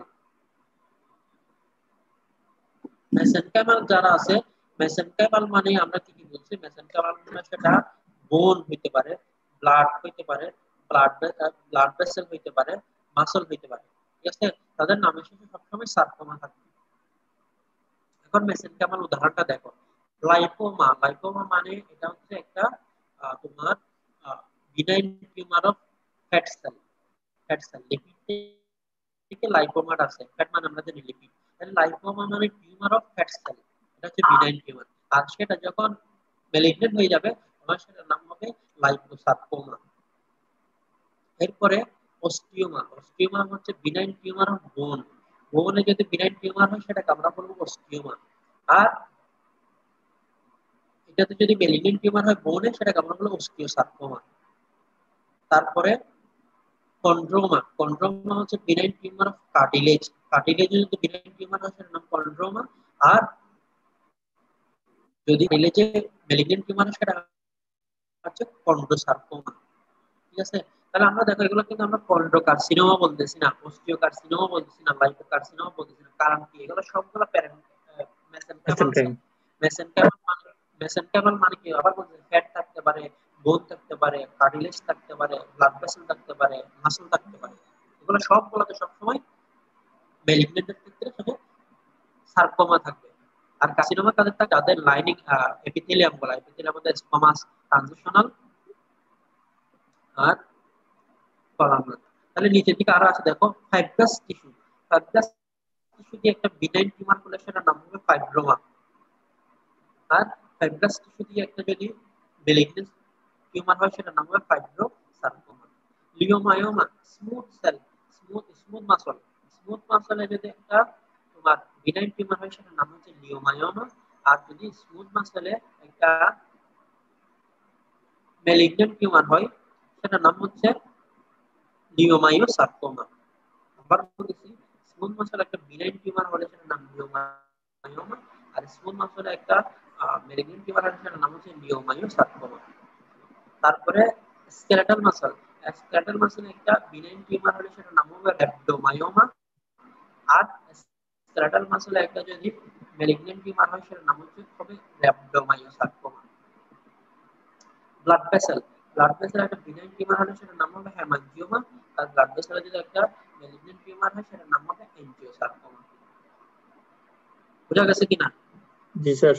মেসেনকাইমাল যারা আছে, মেসেনকাইমাল মানে আমরা কি কি বলছি? মেসেনকাইমাল মানে সেটা বোন হইতে পারে, ব্লাড হইতে পারে, ব্লাড ভেসেল হইতে পারে, মাসল হইতে পারে, ঠিক আছে? তাদের নামের শেষে সবসময় সার্কোমা থাকে। এখন মেসেনকাইমাল উদাহরণটা দেখো, লাইপোমা। লাইপোমা মানে এটা হচ্ছে একটা তোমার benign tumour of fat cell. Fat cell lipid থেকে লাইপোমার আছে, ফ্যাট মানে আমরা জানি লিপিড, তাহলে লাইপোমা মানে টিউমার অফ ফ্যাট সেল, এটা হচ্ছে বিনাইন টিউমার। আর সেটা যখন ম্যালিগন্যান্ট হয়ে যাবে তখন সেটার নাম হবে লাইপোসার্কোমা। এরপরে অস্টিওমা। অস্টিওমা হচ্ছে বিনাইন টিউমার অফ বোন। বোনে যদি বিনাইন টিউমার হয় সেটাকে আমরা বলবো অস্টিওমা। আর এটাতে যদি ম্যালিগন্যান্ট টিউমার হয় বোনে, সেটাকে আমরা বলবো অস্টিওসার্কোমা। তারপরে কন্ড্রোমা। কন্ড্রোমা হচ্ছে বিনাইন টিউমার অফ কার্টিলেজ। কার্টিলেজে যদি বিনাইন টিউমার হয় সেটার নাম কন্ড্রোমা। আর যদি কার্টিলেজে ম্যালিগন্যান্ট টিউমার হয় সেটা হচ্ছে কন্ড্রোসার্কোমা, ঠিক আছে? তাহলে আমরা দেখো এগুলো কিন্তু আমরা কন্ড্রোকার্সিনোমা বলতেছি না, অস্টিওকার্সিনোমা বলতেছি না, লাইপোকার্সিনোমা বলতেছি না, কারণ কি? এগুলো সবগুলো মেসেনকাইমাল সেল। মেসেনকাইমাল মানে কি? আবার বলতে ফ্যাট থাকতে পারে, বোন থাকতে পারে, কার্টিলেজ থাকতে পারে, ব্লাড ভেসেল থাকতে পারে, মাসল থাকতে পারে, এগুলো সবগুলোতে সবসময় ম্যালিগন্যান্টের ক্ষেত্রে শুধু সার্কোমা থাকবে। আর কার্সিনোমা তাদের থাকে যাদের লাইনিং এপিথেলিয়াম বলা, এপিথেলিয়াম মধ্যে স্কোমাস, ট্রানজিশনাল আর কলামনার। তাহলে নিচের দিকে আরো আছে দেখো, ফাইব্রাস টিস্যু। ফাইব্রাস টিস্যু দিয়ে একটা বিনাইন টিউমার হলে সেটার নাম হবে ফাইব্রোমা। আর ফাইব্রাস টিস্যু দিয়ে একটা যদি মেলিগন্যান্ট টিউমার হয় সেটার নাম হবে fibrosarcoma. Leiomyoma, smooth cell, smooth muscle. Smooth মাসলে যদি একটা তোমার বিনাইন টিউমার হয় সেটার নাম হচ্ছে লিওমায়োমা। আর যদি স্মুথ মাসলে একটা মেলিগন্যান্ট টিউমার হয় সেটার নাম হচ্ছে লিওমায়োসার্কোমা। আবার বলতেছি, স্মুথ মাসলে একটা বিনাইন টিউমার হলে সেটার নাম লিওমায়োমা। আর স্মুথ মাসলে একটা মেলিগন্যান্ট টিউমার হলে সেটার নাম হচ্ছে লিওমায়োসার্কোমা। তারপরে স্কেলেটাল মাসল। স্কেলেটাল মাসলে একটা বিনাইন টিউমার হলে সেটার নাম হবে র্যাপডোমায়োমা। আর স্কেলেটাল মাসলে একটা যদি ম্যালিগন্যান্ট টিউমার হয় সেটার নাম হবে rhabdomyosarcoma. Blood vessel. Blood vessel একটা বিনাইন টিউমার হলে সেটার নাম হবে হেমানজিওমা। আর ব্লাড ভেসেলে যদি একটা ম্যালিগন্যান্ট টিউমার হয় সেটার নাম হবে এনজিওসার্কোমা। বুঝা গেছে কিনা? জি স্যার।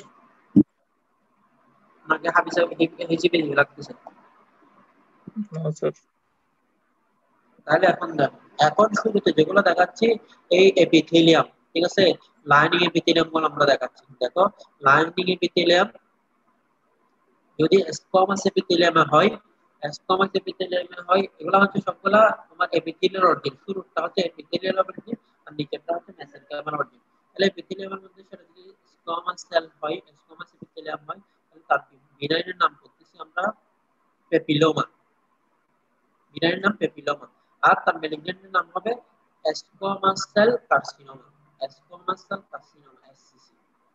আপনাকে হাবিজা হিজিবি লাগতেছে? না স্যার। তাহলে এখন শুরুতে যেগুলো দেখাচ্ছি এই এপিথেলিয়াম, ঠিক আছে? লাইনিং এপিথেলিয়াম গুলো আমরা দেখাচ্ছি। দেখো, লাইনিং এপিথেলিয়াম যদি স্কোয়ামাস এপিথেলিয়ামে হয়, স্কোয়ামাস এপিথেলিয়ামে হয়, এগুলো হচ্ছে সবগুলা তোমার এপিথেলিয়াল অর্জিন। শুরুটা হচ্ছে এপিথেলিয়াল অর্জিন আর নিচেরটা হচ্ছে মেসেনকাইমাল অর্জিন। তাহলে এপিথেলিয়ামের মধ্যে সেটা যদি স্কোয়ামাস সেল হয়, স্কোয়ামাস এপিথেলিয়াম হয়, তাহলে তার বিনাইনের নাম করতেছি আমরা পেপিলোমা। বিনাইনের নাম পেপিলোমা। আর তার ম্যালিগন্যান্টের নাম হবে squamous cell carcinoma. Squamous cell carcinoma, SCC.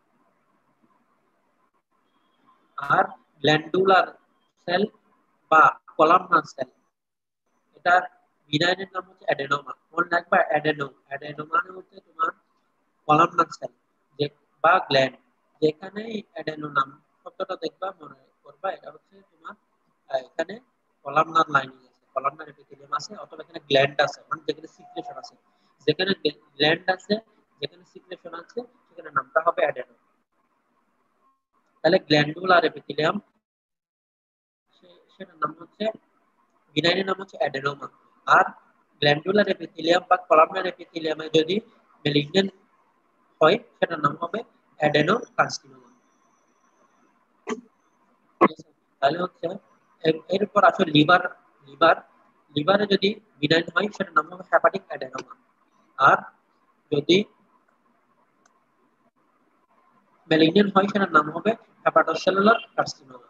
আর গ্ল্যান্ডুলার সেল বা কলামনার সেল, এটার বিনাইনের নাম হচ্ছে অ্যাডেনোমা। মনে রাখবা, অ্যাডেনো মানে হচ্ছে তোমার কলামনার সেল যে বা গ্ল্যান্ড। যেখানে অ্যাডেনো নাম শব্দটা দেখবা মনে করবা এটা হচ্ছে তোমার এখানে কলামনার লাইনিং আছে, কলামনার এপিথেলিয়াম আছে, অথবা এখানে গ্ল্যান্ড আছে, মানে যেখানে সিক্রেশন আছে। যেখানে গ্ল্যান্ড আছে, যেখানে সিক্রেশন আছে, সেখানে নামটা হবে অ্যাডেনো। তাহলে গ্ল্যান্ডুলার এপিথেলিয়াম সেটার নাম হচ্ছে বিনাইনের নাম হচ্ছে অ্যাডেনোমা। আর গ্ল্যান্ডুলার এপিথেলিয়াম বা কলামনার এপিথেলিয়ামে যদি ম্যালিগন্যান্ট হয় সেটার নাম হবে অ্যাডেনোকার্সিনোমা। তাহলে হচ্ছে এরপর আসলে লিভারে যদি বিনাইন হয় সেটার নাম হবে হেপাটিক অ্যাডেনোমা। আর যদি ম্যালিগন্যান্ট হয় সেটার নাম হবে হেপাটোসেলুলার কার্সিনোমা।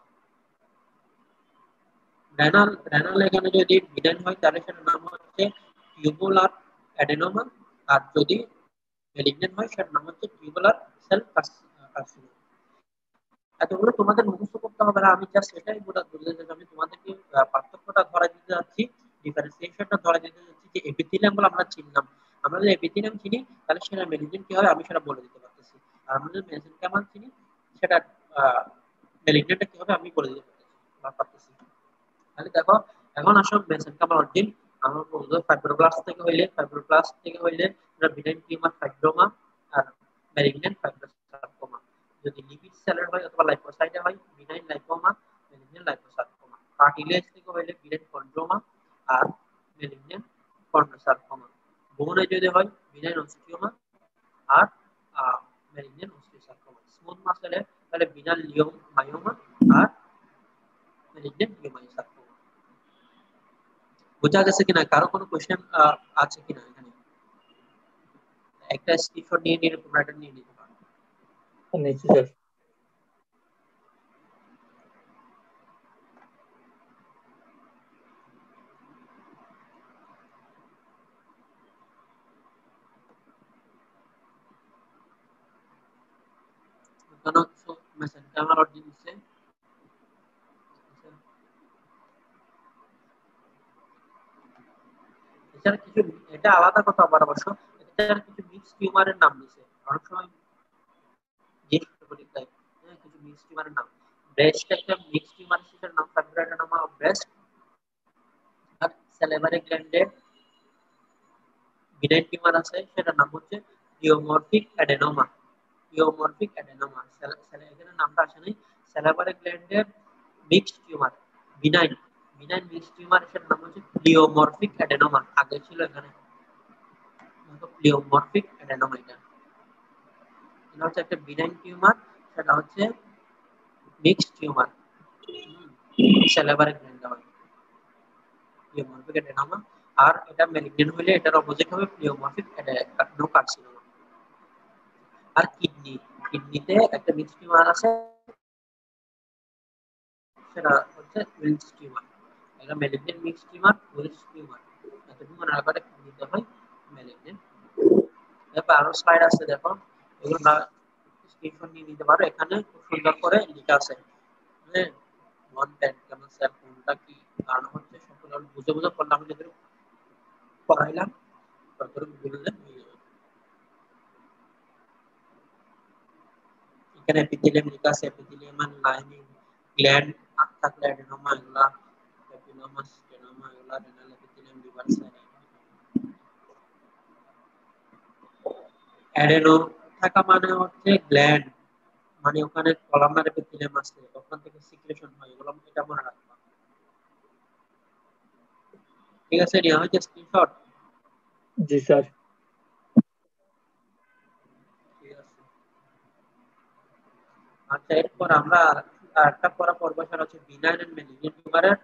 রেনাল এখানে যদি বিনাইন হয় তাহলে সেটার নাম হচ্ছে টিউবুলার অ্যাডেনোমা। আর যদি ম্যালিগন্যান্ট হয় সেটার নাম হচ্ছে টিউবুলার সেল কার্সিনোমা। এতগুলো তোমাদের মুখস্থ করতে হবে না, আমি জাস্ট এটাই বলতে চাচ্ছি, আমি তোমাদেরকে পার্থক্যটা ধরা দিতে যাচ্ছি, ডিফারেন্সিয়েশনটা ধরা দিতে যাচ্ছি যে এপিথেলিয়ামগুলো আমরা চিনলাম, আমরা যদি এপিথেলিয়াম চিনি তাহলে সেটা ম্যালিগন্যান্ট কি হবে আমি সেটা বলে দিতে পারতেছি। আর আমরা যদি মেসেনকাইমাল চিনি সেটা ম্যালিগন্যান্ট কি হবে আমি বলে দিতে পারতেছি। তাহলে দেখো এখন আসো মেসেনকাইমাল অরিজিন। আমরা বলবো ফাইব্রোব্লাস্ট থেকে হইলে এটা বিনাইন টিউমার ফাইব্রোমা আর ম্যালিগন্যান্ট ফাইব্রোসার্কোমা। যদি লিপিড সেলের হয় অথবা লাইপোসাইটে হয় benign lipoma, malignant liposarcoma. Cartilage থেকে হইলে বিনাইন কন্ড্রোমা আর ম্যালিগন্যান্ট কন্ড্রোসার্কোমা। বোনে যদি হয় বিনাইন অস্টিওমা আর ম্যালিগন্যান্ট অস্টিওসার্কোমা। স্মুথ মাসেলে তাহলে বিনাইন লিওমায়োমা আর ম্যালিগন্যান্ট লিওমায়োসার্কোমা। বোঝা গেছে কিনা? কারো কোনো কোশ্চেন আছে কিনা? এখানে একটা স্ক্রিনশট নিয়ে নিলে তোমরা এটা নিয়ে নিতে পারো। নিচ্ছি স্যার। মেসেনকাইমাল অরিজিন দিচ্ছে। এছাড়া কিছু এটা আলাদা কথা আবার অবশ্য, এছাড়া কিছু মিক্স টিউমারের নাম দিছে অনেক সময় কিছু মিক্স টিউমারের নাম। ব্রেস্ট একটা মিক্স টিউমার, সেটার নাম ফাইব্রোঅ্যাডেনোমা অফ ব্রেস্ট। আর স্যালিভারি গ্ল্যান্ডে বিনাইন টিউমার আছে সেটার নাম হচ্ছে পিওমরফিক অ্যাডেনোমা। এখানে নামটা আসে নাই। স্যালিভারি গ্ল্যান্ডের mixed tumour benign mixed tumour, সেটার নাম হচ্ছে প্লিওমরফিক অ্যাডেনোমা। আগে ছিল এখানে প্লিওমরফিক অ্যাডেনোমা। এটা হচ্ছে একটা বিনাইন টিউমার, সেটা হচ্ছে মিক্সড টিউমার স্যালিভারি গ্ল্যান্ডে হয় প্লিওমরফিক অ্যাডেনোমা। আর এটা ম্যালিগন্যান্ট হলে এটার অপোজিট হবে প্লিওমরফিক অ্যাডেনোকার্সিনোমা। আর কিডনিতে একটা মিক্সড টিউমার আছে সেটা হচ্ছে উইলস টিউমার। এটা malignant mixed tumour, Wilms tumour. এতটুকু মনে রাখা কিডনিতে হয় ম্যালিগন্যান্ট। তারপর আরো স্লাইড আছে দেখো, এগুলো না স্ক্রিনশট নিয়ে নিতে পারো। এখানে খুব সুন্দর করে লেখা আছে হ্যাঁ নন প্যানক্যামাল সেল কোনটা কি, কারণ হচ্ছে সকল বুঝে বুঝে পড়লাম, যদি পড়াইলাম তারপরে বুঝলে হয়ে যাবে। এখানে এপিথেলিয়াম লেখা আছে, এপিথেলিয়াম এন্ড লাইনিং গ্ল্যান্ড থাকলে অ্যাডেনোমা এগুলা, প্যাপিলোমা স্টেনোমা এগুলা, renal epithelium, liver cell. Adeno থাকা মানে হচ্ছে গ্ল্যান্ড, মানে ওখানে কলামনার এপিথেলিয়াম আছে, ওখান থেকে সিক্রেশন হয়, এগুলো এটা মনে রাখবা। ঠিক আছে, নেওয়া হয়েছে স্ক্রিনশট? জি স্যার। ঠিক আছে। আচ্ছা, এরপর আমরা আরেকটা পড়া পর্ব সেটা হচ্ছে বিনাইন এন্ড ম্যালিগন্যান্ট টিউমারের।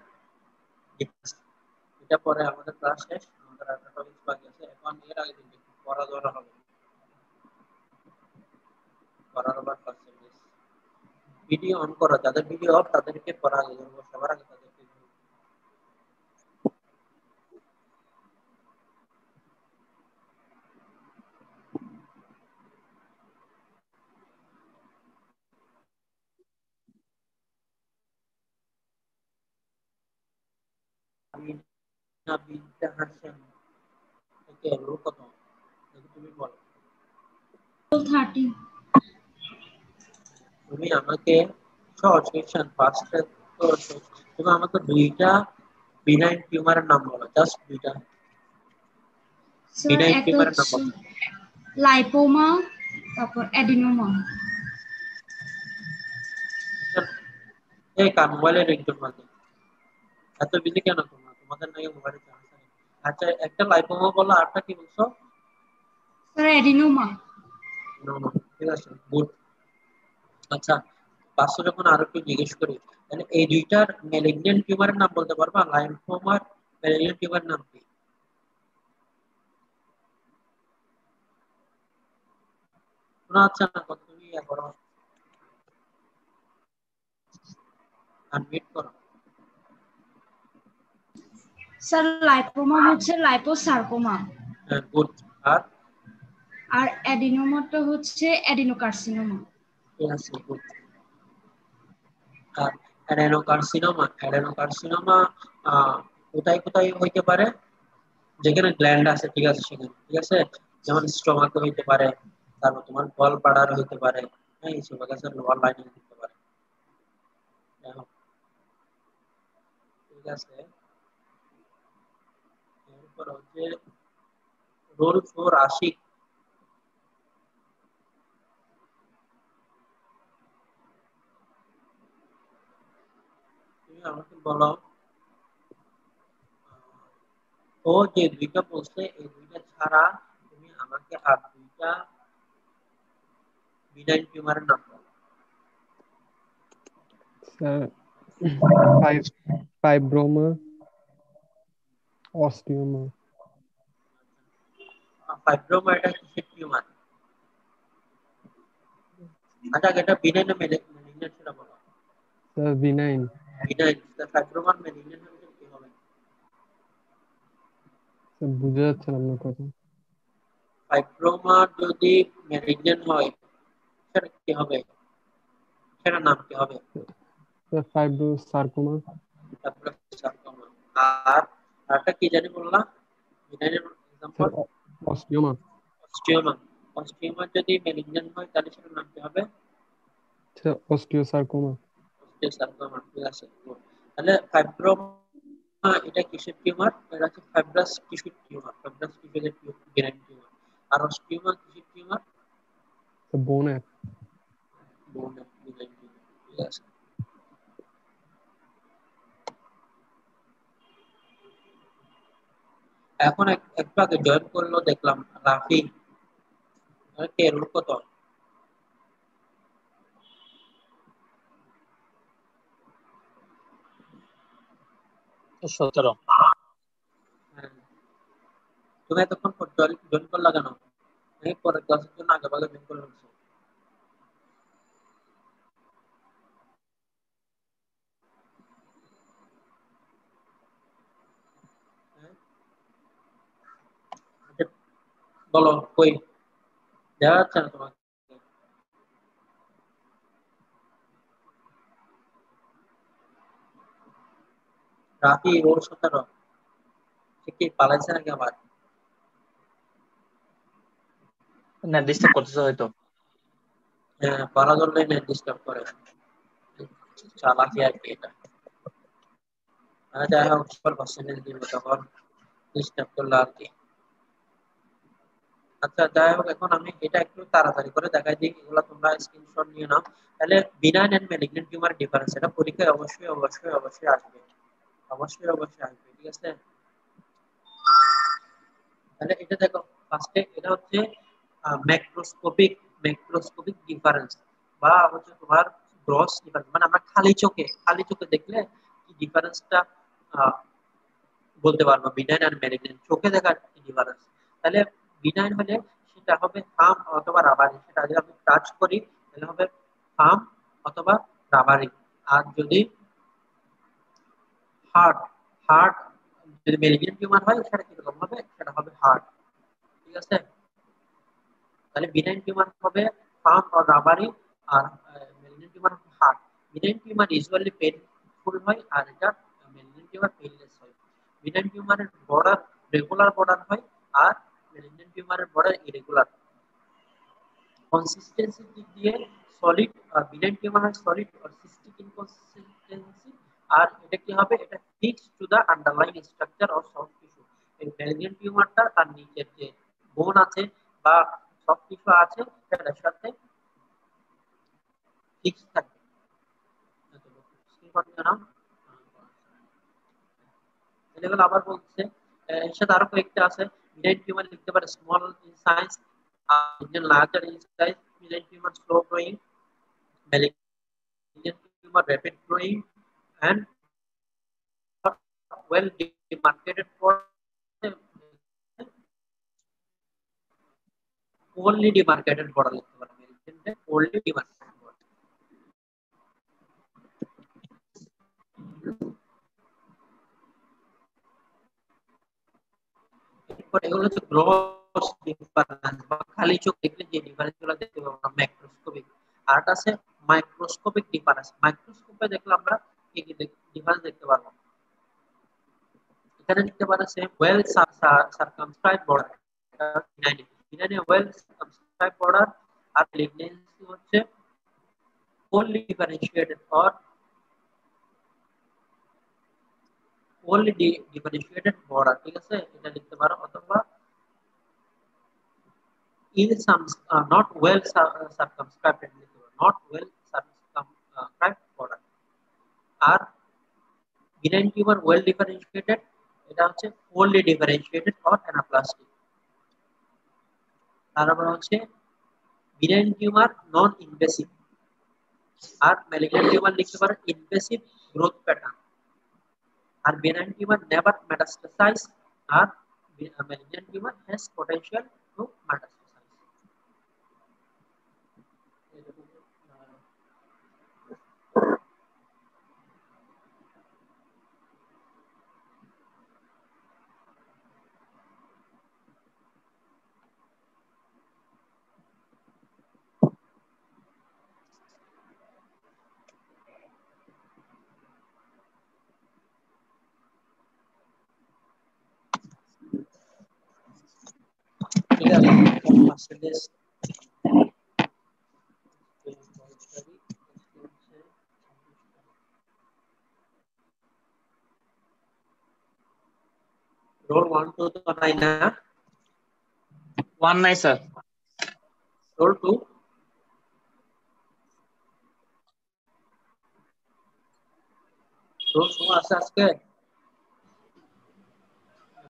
এটা পরে আমাদের ক্লাস শেষ, আমাদের একটা টপিক বাকি আছে। এখন এর আগে কিন্তু পড়া ধরা হবে, পড়ার আবার পার্সেন্টেজ। ভিডিও অন করো, যাদের ভিডিও অফ তাদেরকে পড়া আগে ধরবো, সবার আগে তাদেরকে বিদ্যা হাসান। ওকে, রোল কত তুমি বলো। 30। তুমি আমাকে শর্ট সেকশন ফার্স্টে তো তুমি আমাকে দুইটা বিনাইন টিউমারের নাম বলো, জাস্ট দুইটা স্যার বিনাইন একটা টিউমারের নাম হচ্ছে বলো। লাইপোমা, তারপর অ্যাডিনোমা। এই কার মোবাইলের রিংটোন বাজে, এত বিজি কেন তোমরা? তোমাদের নাকি মোবাইলে চার্জ নেই। আচ্ছা একটা লাইপোমা বলো, আরটা কি বলছো? Sir adenoma. নো নো, ঠিক আছে, গুড। আচ্ছা, পাঁচশো যখন আরো একটু জিজ্ঞেস করি, তাহলে এই দুইটার ম্যালিগন্যান্ট টিউমারের নাম বলতে পারবা? লাইম্ফোমার ম্যালিগন্যান্ট টিউমার নাম কি? শোনা যাচ্ছে না, কত তুমি ইয়া করো, আনমিউট করো। স্যার লাইপোমা হচ্ছে লাইপোসার্কোমা, হ্যাঁ, গুড। আর আর অ্যাডিনোমাটা হচ্ছে অ্যাডিনোকার্সিনোমা। ঠিক আছে, গুড। আর অ্যাডেনোকার্সিনোমা, অ্যাডেনোকার্সিনোমা কোথায় কোথায় হইতে পারে? যেখানে গ্ল্যান্ড আছে, ঠিক আছে, সেখানে, ঠিক আছে, যেমন স্টোমাকে হইতে পারে, তারপর তোমার গল ব্লাডার হইতে পারে, হ্যাঁ, ইসোফেগাসের লোয়ার লাইনে হইতে পারে। দেখো, ঠিক আছে। এরপর হচ্ছে রোল ফর আশিক। তুমি আমাকে বলো, ও যে দুইটা বলছে এই দুইটা ছাড়া তুমি আমাকে আর দুইটা বিনাইন টিউমারের নাম বলো। Sir fibroma, অস্টিওমা। ফাইব্রোমা এটা কিসের টিউমার? আচ্ছা, এটা বিনাইন না ম্যালিগন্যান্ট সেটা বলো। Sir benign. বিনাইন। ফাইব্রোমার ম্যালিগন্যান্ট হলে কি হবে? স্যার বুঝা যাচ্ছে না আপনার কথা। ফাইব্রোমা যদি ম্যালিগন্যান্ট হয় সেটা কি হবে? সেটার নাম কি হবে? Sir fibrosarcoma. তারপরে সার্কোমা। আর আরেকটা কি জানি বললাম, বিনাইনের এক্সাম্পল? স্যার অস্টিওমা। অস্টিওমা। অস্টিওমা যদি ম্যালিগন্যান্ট হয় তাহলে সেটার নাম কি হবে? Sir osteosarcoma. অস্টিওসার্কোমা, ঠিক আছে। তাহলে ফাইব্রোমা এটা কিসের টিউমার? এটা হচ্ছে ফাইব্রাস টিস্যুর টিউমার, ফাইব্রাস টিস্যুর বিনাইন টিউমার। আর অস্টিওমা কিসের টিউমার? স্যার বোনের। বোনের বিনাইন টিউমার, ঠিক আছে। এখন একটু আগে জয়েন করলো দেখলাম রাফি, কে রোল কত? 17। হ্যাঁ, তুমি এতক্ষণ জয়েন করলা কেন? আমি পরের ক্লাসের জন্য আগে ভাগে জয়েন করে ফেলছো। হ্যাঁ? আচ্ছা, বলো কই, দেখা যাচ্ছে না তোমাকে। রাফি রোল 17, সে কি পালাইছে নাকি আবার? না, ডিস্টার্ব করতেছে হয়তো। হ্যাঁ, পালা ধরলে নেট ডিস্টার্ব করে, চালাকি আর কি এটা। যাই হোক, সুপার পার্সেন্টেজ দিব তখন ডিস্টার্ব করলে আর কি। আচ্ছা যাই হোক, এখন আমি এটা একটু তাড়াতাড়ি করে দেখাই দিই, এগুলো তোমরা স্ক্রিনশট নিয়ে নাও। তাহলে benign and malignant tumour difference, এটা পরীক্ষায় অবশ্যই অবশ্যই অবশ্যই আসবে, অবশ্যই অবশ্যই আসবে, ঠিক আছে। তাহলে এটা দেখো, ফার্স্টে এটা হচ্ছে ম্যাক্রোস্কোপিক ম্যাক্রোস্কোপিক ডিফারেন্স, বা হচ্ছে তোমার গ্রস ডিফারেন্স, মানে আমরা খালি চোখে দেখলে কি ডিফারেন্সটা বলতে পারবো বিনাইন আর ম্যালিগন্যান্ট চোখে দেখার কি ডিফারেন্স। তাহলে বিনাইন হলে সেটা হবে ফার্ম অথবা রাবারি, সেটা যদি আমি টাচ করি তাহলে হবে ফার্ম অথবা রাবারি। আর যদি হার্ড হার্ড যদি ম্যালিগন্যান্ট টিউমার হয় সেটা কিরকম হবে? সেটা হবে হার্ড, ঠিক আছে। তাহলে বিনাইন টিউমার হবে ফার্ম অর রাবারি, আর ম্যালিগন্যান্ট টিউমার হবে hard. Benign tumour usually painful হয়, আর এটা ম্যালিগন্যান্ট টিউমার পেইনলেস হয়। বিনাইন টিউমারের বর্ডার রেগুলার বর্ডার হয়, আর ম্যালিগন্যান্ট টিউমারের বর্ডার ইরেগুলার। কনসিস্টেন্সির দিক দিয়ে সলিড, বিনাইন টিউমার হয় সলিড আর সিস্টিক ইনকনসিস্টেন্সি, আর এটা কি হবে? এটা fix to the underlying structure of soft tissue. এই ম্যালিগন্যান্ট টিউমারটা তার নিচের যে বোন আছে বা সফট টিস্যু আছে সেটার সাথে ফিক্স থাকবে। এগুলো আবার বলছে এর সাথে আরো কয়েকটা আছে মিলাইন টিউমার লিখতে পারে small in size larger in size মিলাইন tumour slow growing malignant tumor rapid growing and well demarcated for only demarcated border লিখতে পারে malignant only demarcated border এরপর এগুলো হচ্ছে গ্রস ডিফারেন্স বা খালি চোখ দেখলে যে ডিফারেন্সগুলো দেখতে পাবো আমরা ম্যাক্রোস্কোপিক আর আছে মাইক্রোস্কোপিক ডিফারেন্স মাইক্রোস্কোপে দেখলে আমরা কি কি ডিফারেন্স দেখতে পারবো এখানে দেখতে পাচ্ছেন ওয়েল সার্কামস্ক্রাইব বর্ডার ইনানি ওয়েল সার্কামস্ক্রাইব বর্ডার আর malignancy হচ্ছে only differentiated or only differentiated border ঠিক আছে এটা লিখতে পারো অথবা in some not well circumscribed not well circumscribed border R benign tumor well differentiated এটা হচ্ছে only differentiated or anaplastic তারপর হচ্ছে benign tumor non invasive আর malignant tumor লিখতে পারো invasive growth pattern R benign tumor never metastasize R malignant tumor has potential to metastasize percentage roll 1 to the 9 na 1 নাই স্যার roll 2 roll 2 আছে আজকে